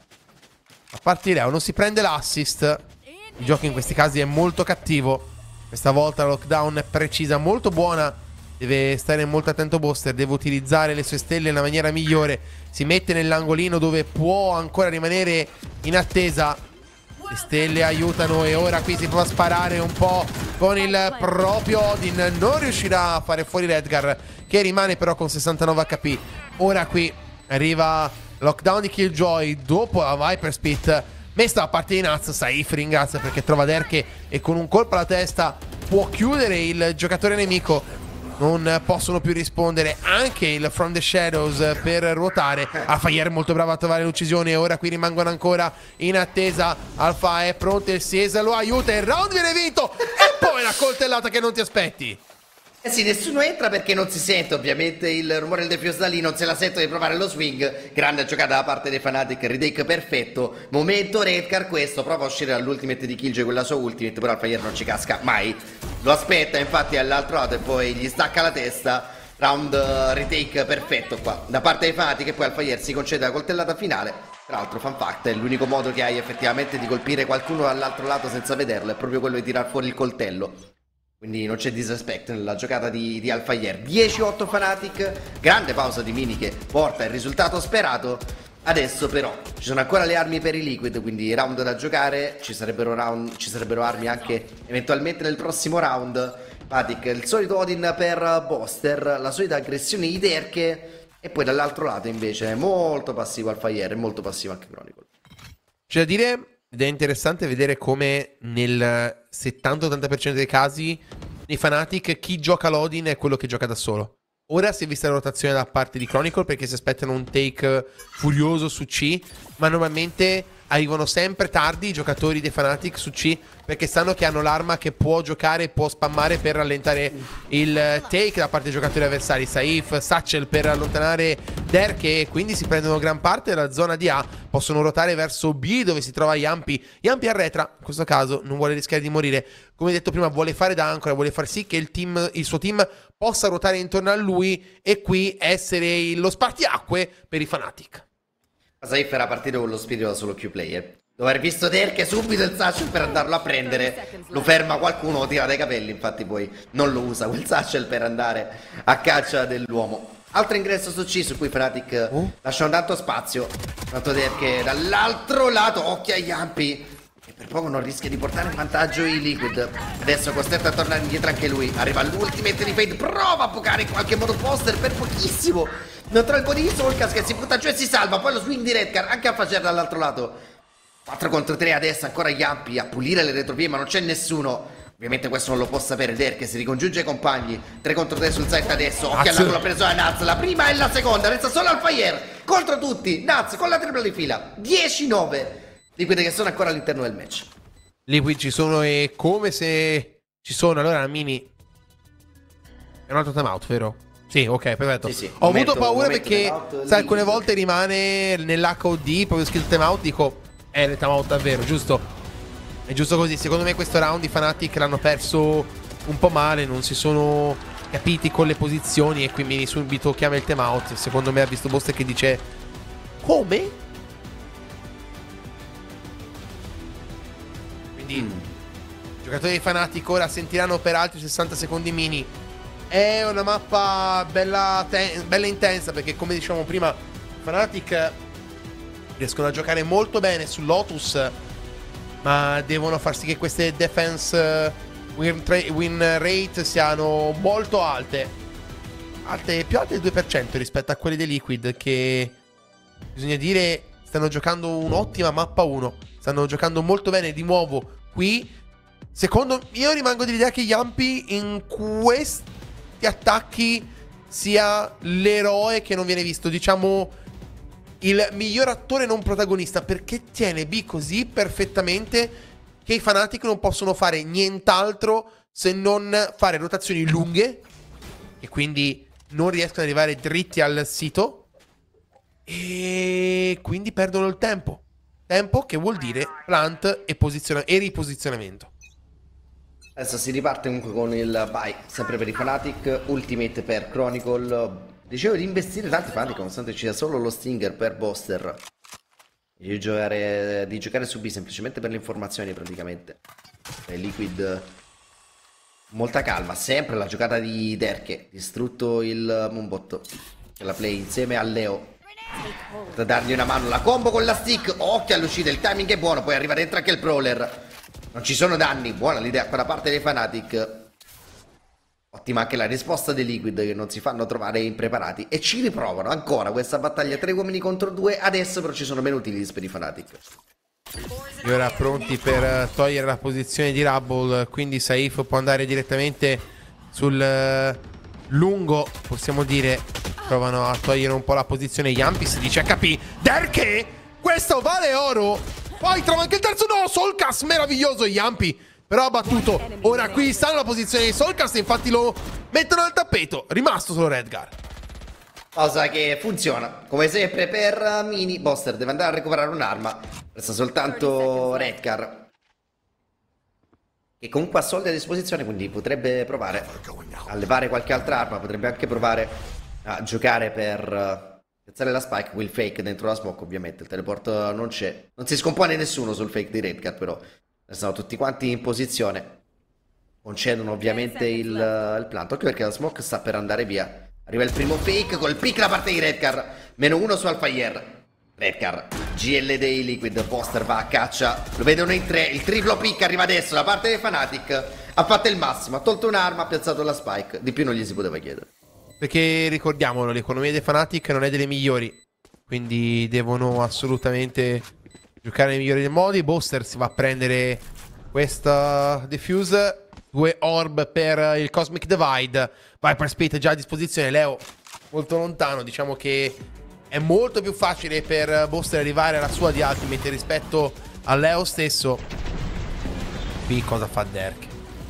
a parte Leo non si prende l'assist. Il gioco in questi casi è molto cattivo. Questa volta la lockdown è precisa, molto buona. Deve stare molto attento Boster, deve utilizzare le sue stelle nella maniera migliore. Si mette nell'angolino dove può ancora rimanere in attesa. Le stelle aiutano e ora qui si prova a sparare un po' con il proprio Odin. Non riuscirà a fare fuori Redgar, che rimane però con 69 HP. Ora qui arriva lockdown di Killjoy dopo la Viper Spit. Messa da parte di Naz, Saif ringrazia perché trova Derk e con un colpo alla testa può chiudere il giocatore nemico. Non possono più rispondere. Anche il From the Shadows per ruotare. Alfire è molto bravo a trovare l'uccisione. Ora qui rimangono ancora in attesa. Alfa è pronto, il Siesa lo aiuta. Il round viene vinto. E poi la coltellata che non ti aspetti. Eh sì, nessuno entra perché non si sente ovviamente il rumore del defuse da lì, non se la sento di provare lo swing. Grande giocata da parte dei Fnatic, retake perfetto. Momento Redcar questo, prova a uscire dall'ultimate di Killjoy con la sua ultimate, però Alfire non ci casca mai. Lo aspetta infatti all'altro lato e poi gli stacca la testa. Round retake perfetto qua da parte dei Fnatic, e poi Alfire si concede la coltellata finale. Tra l'altro, fun fact, è l'unico modo che hai effettivamente di colpire qualcuno dall'altro lato senza vederlo, è proprio quello di tirar fuori il coltello. Quindi non c'è disrespect nella giocata di Alfire. 10-8 Fnatic, grande pausa di Mini che porta il risultato sperato. Adesso però ci sono ancora le armi per i Liquid, quindi round da giocare, ci sarebbero armi anche eventualmente nel prossimo round. Fnatic, il solito Odin per Boster, la solita aggressione di Derk, e poi dall'altro lato invece è molto passivo Alfire, è molto passivo anche Chronicle. C'è da dire, ed è interessante vedere come nel 70-80% dei casi nei Fnatic chi gioca l'Odin è quello che gioca da solo. Ora si è vista la rotazione da parte di Chronicle perché si aspettano un take furioso su C, ma normalmente arrivano sempre tardi i giocatori dei Fnatic su C perché sanno che hanno l'arma che può giocare e può spammare per rallentare il take da parte dei giocatori avversari. Saif, Satchel per allontanare Derk, e quindi si prendono gran parte della zona di A. Possono ruotare verso B dove si trova Yampi. Yampi arretra, in questo caso non vuole rischiare di morire. Come detto prima, vuole fare da ancora, vuole far sì che il suo team possa ruotare intorno a lui e qui essere lo spartiacque per i Fnatic. Saif era partito con lo spirito da solo Q-player. Dopo aver visto Derk subito il Satchel per andarlo a prendere, lo ferma qualcuno, lo tira dai capelli, infatti poi non lo usa quel Satchel per andare a caccia dell'uomo. Altro ingresso su C su cui Fnatic lasciano tanto spazio. Tanto Derk dall'altro lato, occhio a Yampi, che per poco non rischia di portare in vantaggio i Liquid. Adesso è costretto a tornare indietro anche lui. Arriva l'ultimate di Fade, prova a bucare in qualche modo Poster per pochissimo. Non trova il body di Sulcas che si butta giù e si salva. Poi lo swing di Redcar anche a Facer dall'altro lato. 4 contro 3 adesso, ancora Yampi a pulire le retropie, ma non c'è nessuno. Ovviamente questo non lo può sapere Derk, si ricongiunge ai compagni. 3 contro 3 sul site adesso. Occhio all'angolo preso da Naz, la prima e la seconda. Resta solo Alfire contro tutti. Naz con la tripla di fila. 10-9. Liquid che sono ancora all'interno del match. Liquid ci sono, e come se ci sono. Allora Mini è un altro timeout, vero? Sì, ok, perfetto. Sì, Ho avuto paura perché sai, alcune volte rimane nell'HOD proprio scritto timeout, dico il timeout davvero, giusto? È giusto così. Secondo me questo round i Fnatic l'hanno perso un po' male, non si sono capiti con le posizioni e quindi subito chiama il timeout. Secondo me ha visto Boster che dice come? Quindi i giocatori dei Fnatic ora sentiranno per altri 60 secondi Mini. È una mappa bella intensa perché, come dicevamo prima, Fnatic riescono a giocare molto bene su Lotus, ma devono far sì che queste defense win rate siano molto alte, più alte del 2% rispetto a quelle dei Liquid, che bisogna dire stanno giocando un'ottima mappa 1, stanno giocando molto bene di nuovo qui. Secondo io rimango dell'idea che Yampi in questi attacchi sia l'eroe che non viene visto, diciamo il miglior attore non protagonista, perché tiene B così perfettamente che i Fnatic non possono fare nient'altro se non fare rotazioni lunghe e quindi non riescono ad arrivare dritti al sito e quindi perdono il tempo. Tempo che vuol dire plant e riposizionamento. Adesso si riparte comunque con il bye, sempre per i Fnatic, ultimate per Chronicle. Dicevo di investire tanti Fnatic, nonostante ci sia solo lo Stinger per Boster. Di giocare su B semplicemente per le informazioni praticamente. Liquid, molta calma, sempre la giocata di Derke, distrutto il Moonbot, che la play insieme a Leo. Per dargli una mano, la combo con la stick, occhio all'uscita, il timing è buono, poi arriva dentro anche il Brawler. Non ci sono danni, buona l'idea qua da parte dei Fnatic. Ottima anche la risposta dei Liquid, che non si fanno trovare impreparati e ci riprovano ancora questa battaglia 3 uomini contro 2. Adesso però ci sono meno utili per i Fnatic. E ora pronti per togliere la posizione di Rubble, quindi Saif può andare direttamente sul lungo, possiamo dire. Provano a togliere un po' la posizione Yampis, dice HP Derke, questo vale oro. Poi trova anche il terzo, no, Soulcast, meraviglioso Yampi, però ha battuto. Ora qui stanno la posizione di Soulcast, infatti lo mettono al tappeto. Rimasto solo Redgar. Cosa che funziona, come sempre per Mini. Boster deve andare a recuperare un'arma. Resta soltanto Redgar, che comunque ha soldi a disposizione, quindi potrebbe provare a levare qualche altra arma. Potrebbe anche provare a giocare per piazzare la spike, quel fake dentro la smoke. Ovviamente il teleport non c'è, non si scompone nessuno sul fake di Redgar, però restano tutti quanti in posizione. Concedono ovviamente il plant, occhio perché la smoke sta per andare via. Arriva il primo fake col pick da parte di Redgar, -1 su Alfire. Redgar, GL dei Liquid, Boster va a caccia, lo vedono in 3, il triplo pick arriva adesso da parte dei Fnatic. Ha fatto il massimo, ha tolto un'arma, ha piazzato la spike, di più non gli si poteva chiedere. Perché ricordiamolo, l'economia dei Fnatic non è delle migliori, quindi devono assolutamente giocare nei migliori dei modi. Boster si va a prendere questa defuse, 2 orb per il Cosmic Divide. Viper Spit già a disposizione, Leo molto lontano, diciamo che è molto più facile per Boster arrivare alla sua di ultimate rispetto a Leo stesso. Qui cosa fa Derke?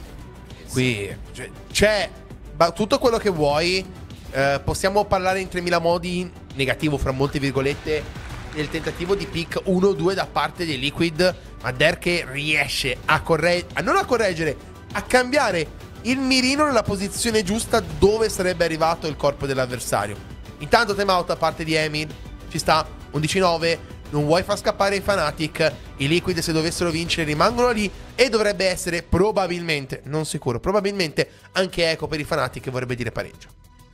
Qui c'è tutto quello che vuoi. Possiamo parlare in 3000 modi, negativo fra molte virgolette, del tentativo di pick 1-2 da parte dei Liquid, ma Derke riesce a non a correggere, a cambiare il mirino nella posizione giusta dove sarebbe arrivato il corpo dell'avversario. Intanto timeout da parte di Emil, ci sta 11-9, non vuoi far scappare i Fnatic. I Liquid, se dovessero vincere, rimangono lì e dovrebbe essere probabilmente, non sicuro, probabilmente anche eco per i Fnatic, che vorrebbe dire pareggio.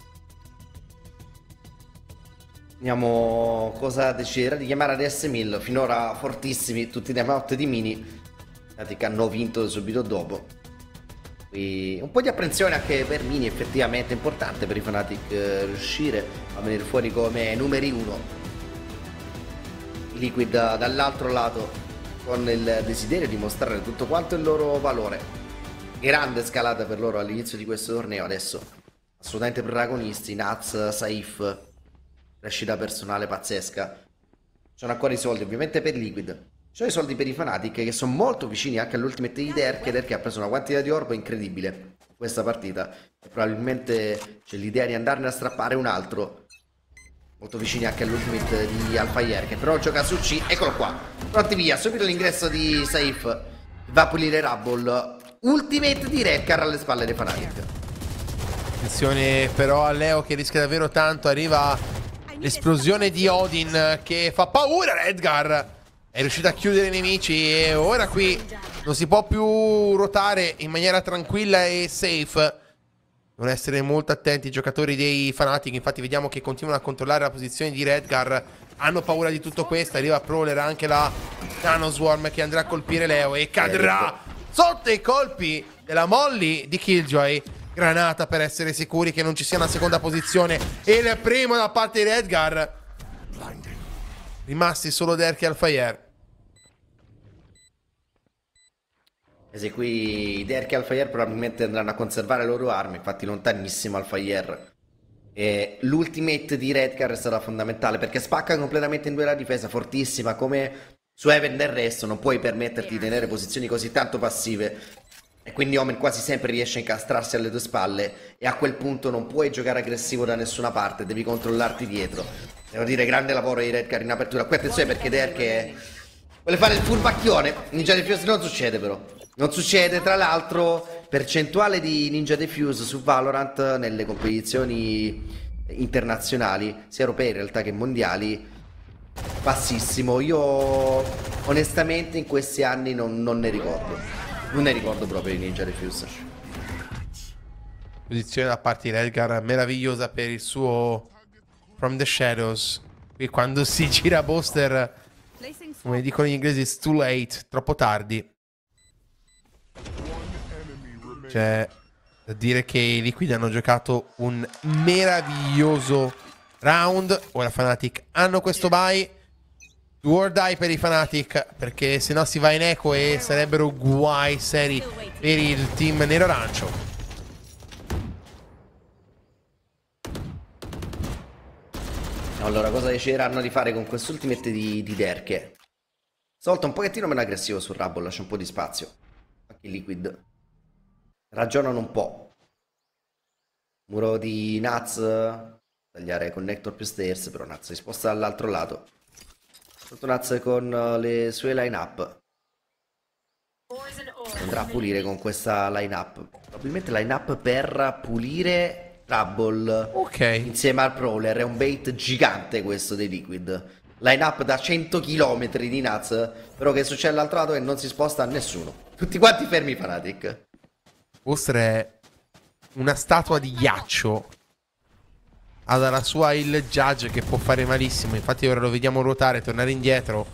Vediamo cosa deciderà di chiamare adesso Emil. Finora fortissimi tutti i timeout di Mini, Fnatic hanno vinto subito dopo. Qui un po' di apprensione anche per Mini, effettivamente importante per i Fnatic riuscire a venire fuori come numeri 1. Liquid dall'altro lato con il desiderio di mostrare tutto quanto il loro valore. Grande scalata per loro all'inizio di questo torneo, adesso assolutamente protagonisti. Nats, Saif, crescita personale pazzesca. Sono ancora i soldi ovviamente per Liquid, sono i soldi per i Fnatic, che sono molto vicini anche all'ultimate di Derke. Derke ha preso una quantità di orb incredibile in questa partita e probabilmente c'è l'idea di andarne a strappare un altro. Molto vicini anche all'ultimate di Alfire, che però gioca su C. Eccolo qua, pronti via, subito l'ingresso di Saif, va a pulire Rubble. Ultimate di Redgar alle spalle dei Fnatic. Attenzione però a Leo, che rischia davvero tanto. Arriva l'esplosione di Odin che fa paura. Redgar è riuscito a chiudere i nemici e ora qui non si può più ruotare in maniera tranquilla e safe. Devono essere molto attenti i giocatori dei Fnatic. Infatti vediamo che continuano a controllare la posizione di Redgar. Hanno paura di tutto questo. Arriva a Prowler anche la Nanoswarm che andrà a colpire Leo e cadrà sotto i colpi della Molly di Killjoy. Granata per essere sicuri che non ci sia una seconda posizione. Il primo da parte di Redgar. Rimasti solo Derek e Alfire. E se qui Derek e Alfire probabilmente andranno a conservare le loro armi, infatti lontanissimo Alfire. E l'ultimate di Redgar è stata fondamentale perché spacca completamente in due la difesa, fortissima, come su Heaven del resto non puoi permetterti di tenere posizioni così tanto passive. E quindi Omen quasi sempre riesce a incastrarsi alle tue spalle e a quel punto non puoi giocare aggressivo da nessuna parte, devi controllarti dietro. Devo dire, grande lavoro di Redgar in apertura. Qui attenzione perché Derek vuole fare il furbacchione. Ninja Defuse non succede però. Non succede, tra l'altro, percentuale di Ninja Defuse su Valorant nelle competizioni internazionali, sia europee in realtà che mondiali, bassissimo. Io onestamente in questi anni non ne ricordo. Non ne ricordo proprio di Ninja Defuse. Posizione da parte di Redgar meravigliosa per il suo From the Shadows. Qui quando si gira Boster, come dicono gli inglesi, it's too late, troppo tardi. C'è da dire che i Liquid hanno giocato un meraviglioso round. Ora Fnatic hanno questo bye. Do or die per i Fnatic, perché se no si va in eco e sarebbero guai seri per il team nero-arancio. Allora, cosa decideranno di fare con quest'ultimate di Derke? Stavolta un pochettino meno aggressivo sul Rumble, lascia un po' di spazio. Anche i Liquid ragionano un po'. Muro di Nats, tagliare connector più stairs, però Nats si sposta dall'altro lato. Sotto Nats con le sue line-up. Andrà a pulire con questa line-up. Probabilmente line-up per pulire Trouble. Ok. Insieme al Prowler. È un bait gigante questo dei Liquid. Line-up da 100 km di Nats. Però che succede all'altro lato e non si sposta nessuno. Tutti quanti fermi Fnatic. Boster è una statua di ghiaccio. Ha dalla sua il Judge che può fare malissimo. Infatti ora lo vediamo ruotare, tornare indietro.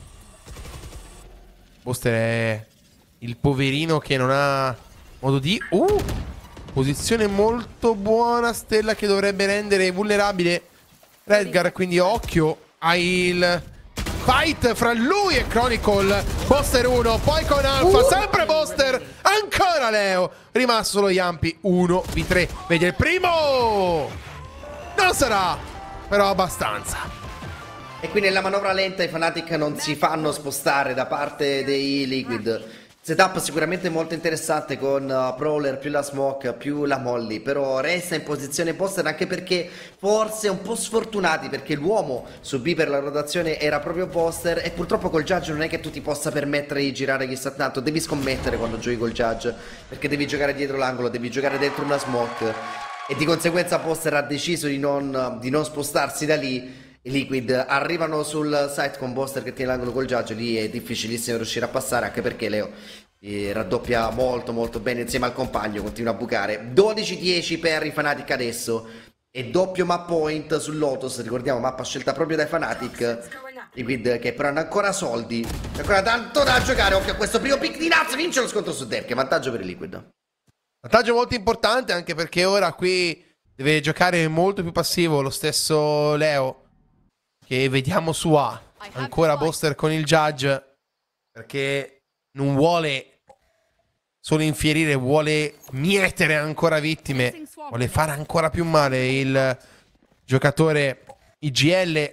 Boster è il poverino che non ha modo di... posizione molto buona. Stella che dovrebbe rendere vulnerabile Redgar, quindi occhio al fight fra lui e Chronicle. Boster 1, poi con Alpha, sempre Boster, ancora Leo. Rimasto solo Yampi, 1v3. Vedi il primo! Non sarà, però abbastanza. E qui nella manovra lenta i Fnatic non si fanno spostare da parte dei Liquid. Setup sicuramente molto interessante con Prowler più la Smoke più la Molly, però resta in posizione Boster anche perché forse un po' sfortunati, perché l'uomo su B per la rotazione era proprio Boster e purtroppo col Judge non è che tu ti possa permettere di girare chissà tanto, devi scommettere quando giochi col Judge, perché devi giocare dietro l'angolo, devi giocare dentro una Smoke e di conseguenza Boster ha deciso di non spostarsi da lì. I Liquid arrivano sul site con Boster che tiene l'angolo col Judge, lì è difficilissimo riuscire a passare anche perché Leo raddoppia molto bene insieme al compagno, continua a bucare. 12-10 per i Fnatic adesso e doppio map point sul Lotus, ricordiamo mappa scelta proprio dai Fnatic. Liquid che però hanno ancora soldi, ancora tanto da giocare. Occhio a questo primo pick di Nats, vince lo scontro su Derek, vantaggio per i Liquid. Vantaggio molto importante anche perché ora qui deve giocare molto più passivo lo stesso Leo, che vediamo su A. Ancora Boster con il Judge, perché non vuole solo infierire, vuole mietere ancora vittime, vuole fare ancora più male il giocatore IGL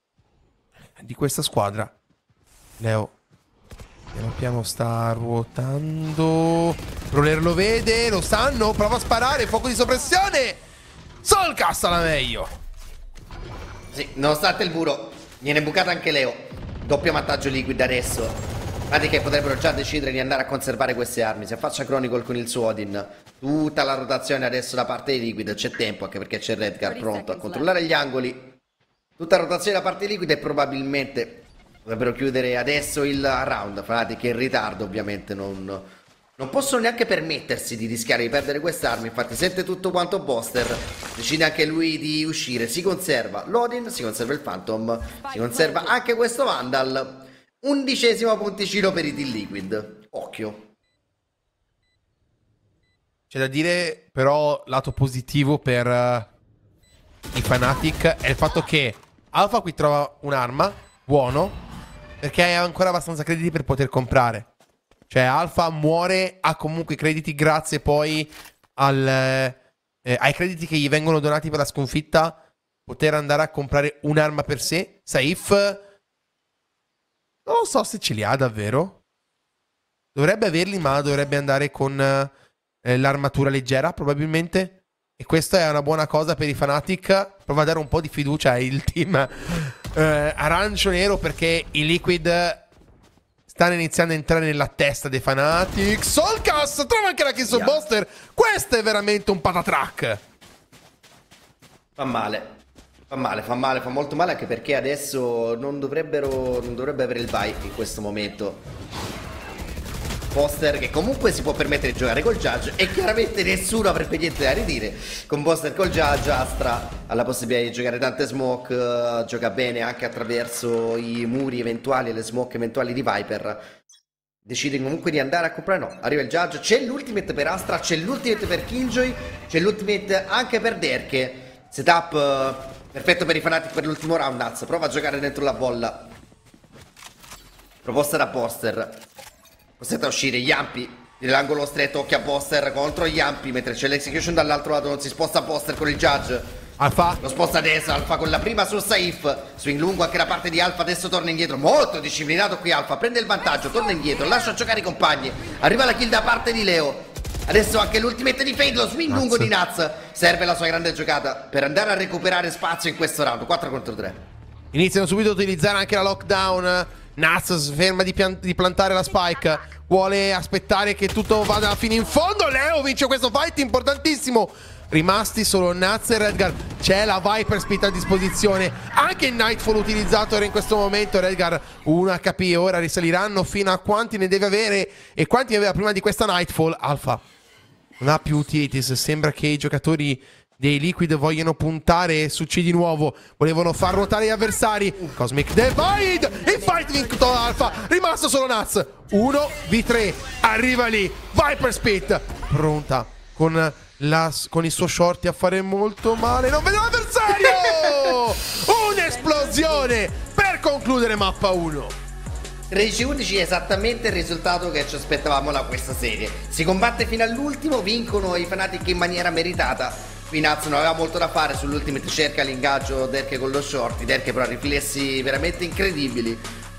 di questa squadra. Leo piano piano sta ruotando. Roller lo vede, lo sanno, prova a sparare, fuoco di soppressione. Solcast alla meglio. Sì, nonostante il muro, viene bucato anche Leo. Doppio vantaggio Liquid adesso. Guardi che potrebbero già decidere di andare a conservare queste armi. Si affaccia Chronicle con il suo Odin. Tutta la rotazione adesso da parte di Liquid. C'è tempo anche perché c'è Redgar pronto a controllare gli angoli. Tutta la rotazione da parte di Liquid e probabilmente dovrebbero chiudere adesso il round. Fnatic che in ritardo ovviamente non possono neanche permettersi di rischiare di perdere queste armi. Infatti sente tutto quanto Boster, decide anche lui di uscire. Si conserva l'Odin, si conserva il Phantom, si conserva anche questo Vandal. 11° punticino per i Team Liquid. Occhio. C'è da dire, però, lato positivo per i Fnatic è il fatto che Alpha qui trova un'arma, buono, perché ha ancora abbastanza crediti per poter comprare. Cioè Alpha muore, ha comunque crediti grazie poi ai crediti che gli vengono donati per la sconfitta, poter andare a comprare un'arma per sé. Saif non so se ce li ha davvero. Dovrebbe averli, ma dovrebbe andare con l'armatura leggera probabilmente. E questa è una buona cosa per i Fnatic. Prova a dare un po' di fiducia al team arancio-nero, perché i Liquid stanno iniziando a entrare nella testa dei Fnatic. Soulcast trova anche la kill su Buster. Questo è veramente un patatrack. Fa male. Fa molto male, anche perché adesso non dovrebbe avere il buy in questo momento. Buster che comunque si può permettere di giocare col Judge, e chiaramente nessuno avrebbe niente da ridire. Con Buster col Judge, Astra ha la possibilità di giocare tante smoke, gioca bene anche attraverso i muri eventuali e le smoke eventuali di Viper. Decide comunque di andare a comprare, no, arriva il Judge, c'è l'ultimate per Astra, c'è l'ultimate per Killjoy, c'è l'ultimate anche per Derke. Setup perfetto per i Fnatic per l'ultimo round. Nats prova a giocare dentro la bolla, proposta da Buster, costretto a uscire. Yampi nell'angolo stretto, occhio a Buster contro Yampi, mentre c'è l'execution dall'altro lato, non si sposta Buster con il Judge. Alpha lo sposta adesso, Alpha con la prima su Saif, swing lungo anche da parte di Alpha, adesso torna indietro, molto disciplinato qui Alpha, prende il vantaggio, torna indietro, lascia giocare i compagni, arriva la kill da parte di Leo. Adesso anche l'ultimate di Fade, lo swing lungo di Nats, serve la sua grande giocata per andare a recuperare spazio in questo round, 4 contro 3. Iniziano subito a utilizzare anche la lockdown. Nats sferma di plantare la spike, vuole aspettare che tutto vada fino in fondo. Leo vince questo fight importantissimo. Rimasti solo Nats e Redgar. C'è la Viper Split a disposizione. Anche il Nightfall utilizzato era in questo momento. Redgar 1 HP. Ora risaliranno fino a quanti ne deve avere e quanti aveva prima di questa Nightfall. Alpha non ha più utilities. Sembra che i giocatori dei Liquid vogliono puntare su C di nuovo. Volevano far ruotare gli avversari. Cosmic Divide. Il fight vinto Alpha. Rimasto solo Nats. 1v3. Arriva lì Viper Split, pronta con il suo shorty a fare molto male. Non vede l'avversario. Un'esplosione per concludere mappa 1. 13-11 è esattamente il risultato che ci aspettavamo da questa serie. Si combatte fino all'ultimo, vincono i Fnatic in maniera meritata. Qui Nats non aveva molto da fare, sull'ultimate cerca l'ingaggio Derke con lo shorty. Derke però ha riflessi veramente incredibili.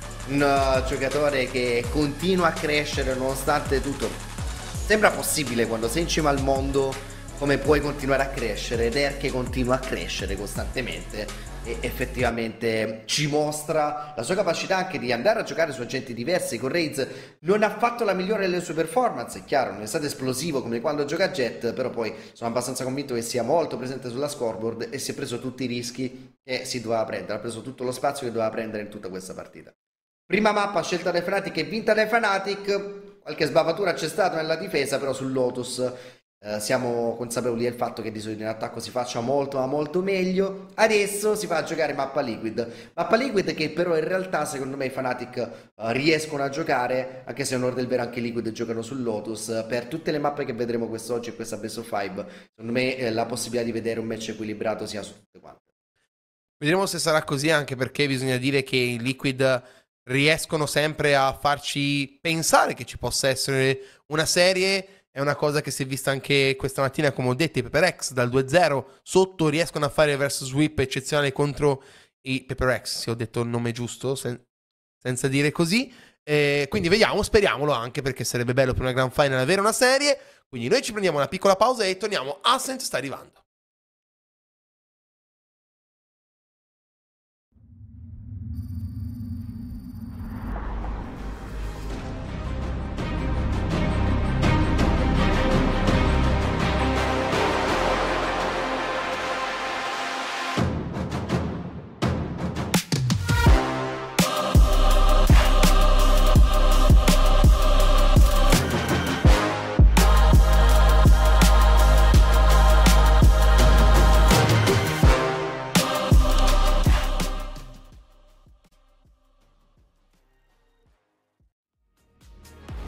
Un giocatore che continua a crescere nonostante tutto. Sembra possibile quando sei in cima al mondo come puoi continuare a crescere. Derke continua a crescere costantemente e effettivamente ci mostra la sua capacità anche di andare a giocare su agenti diversi. Con Raids non ha fatto la migliore delle sue performance, è chiaro, non è stato esplosivo come quando gioca Jet, però poi sono abbastanza convinto che sia molto presente sulla scoreboard e si è preso tutti i rischi che si doveva prendere, ha preso tutto lo spazio che doveva prendere in tutta questa partita. Prima mappa scelta dai Fnatic e vinta dai Fnatic. Qualche sbavatura c'è stata nella difesa, però sul Lotus siamo consapevoli del fatto che di solito in attacco si faccia molto ma molto meglio. Adesso si fa a giocare mappa Liquid. Mappa Liquid che però in realtà secondo me i Fnatic riescono a giocare, anche se onor del vero anche i Liquid giocano sul Lotus. Per tutte le mappe che vedremo quest'oggi e questa Best of 5, secondo me la possibilità di vedere un match equilibrato sia su tutte quante. Vedremo se sarà così, anche perché bisogna dire che i Liquid riescono sempre a farci pensare che ci possa essere una serie. È una cosa che si è vista anche questa mattina, come ho detto, i PaperX dal 2-0 sotto riescono a fare versus sweep eccezionale contro i PaperX, se ho detto il nome giusto, senza dire così. Quindi vediamo, speriamolo, anche perché sarebbe bello per una Grand Final avere una serie. Quindi noi ci prendiamo una piccola pausa e torniamo. Ascent sta arrivando.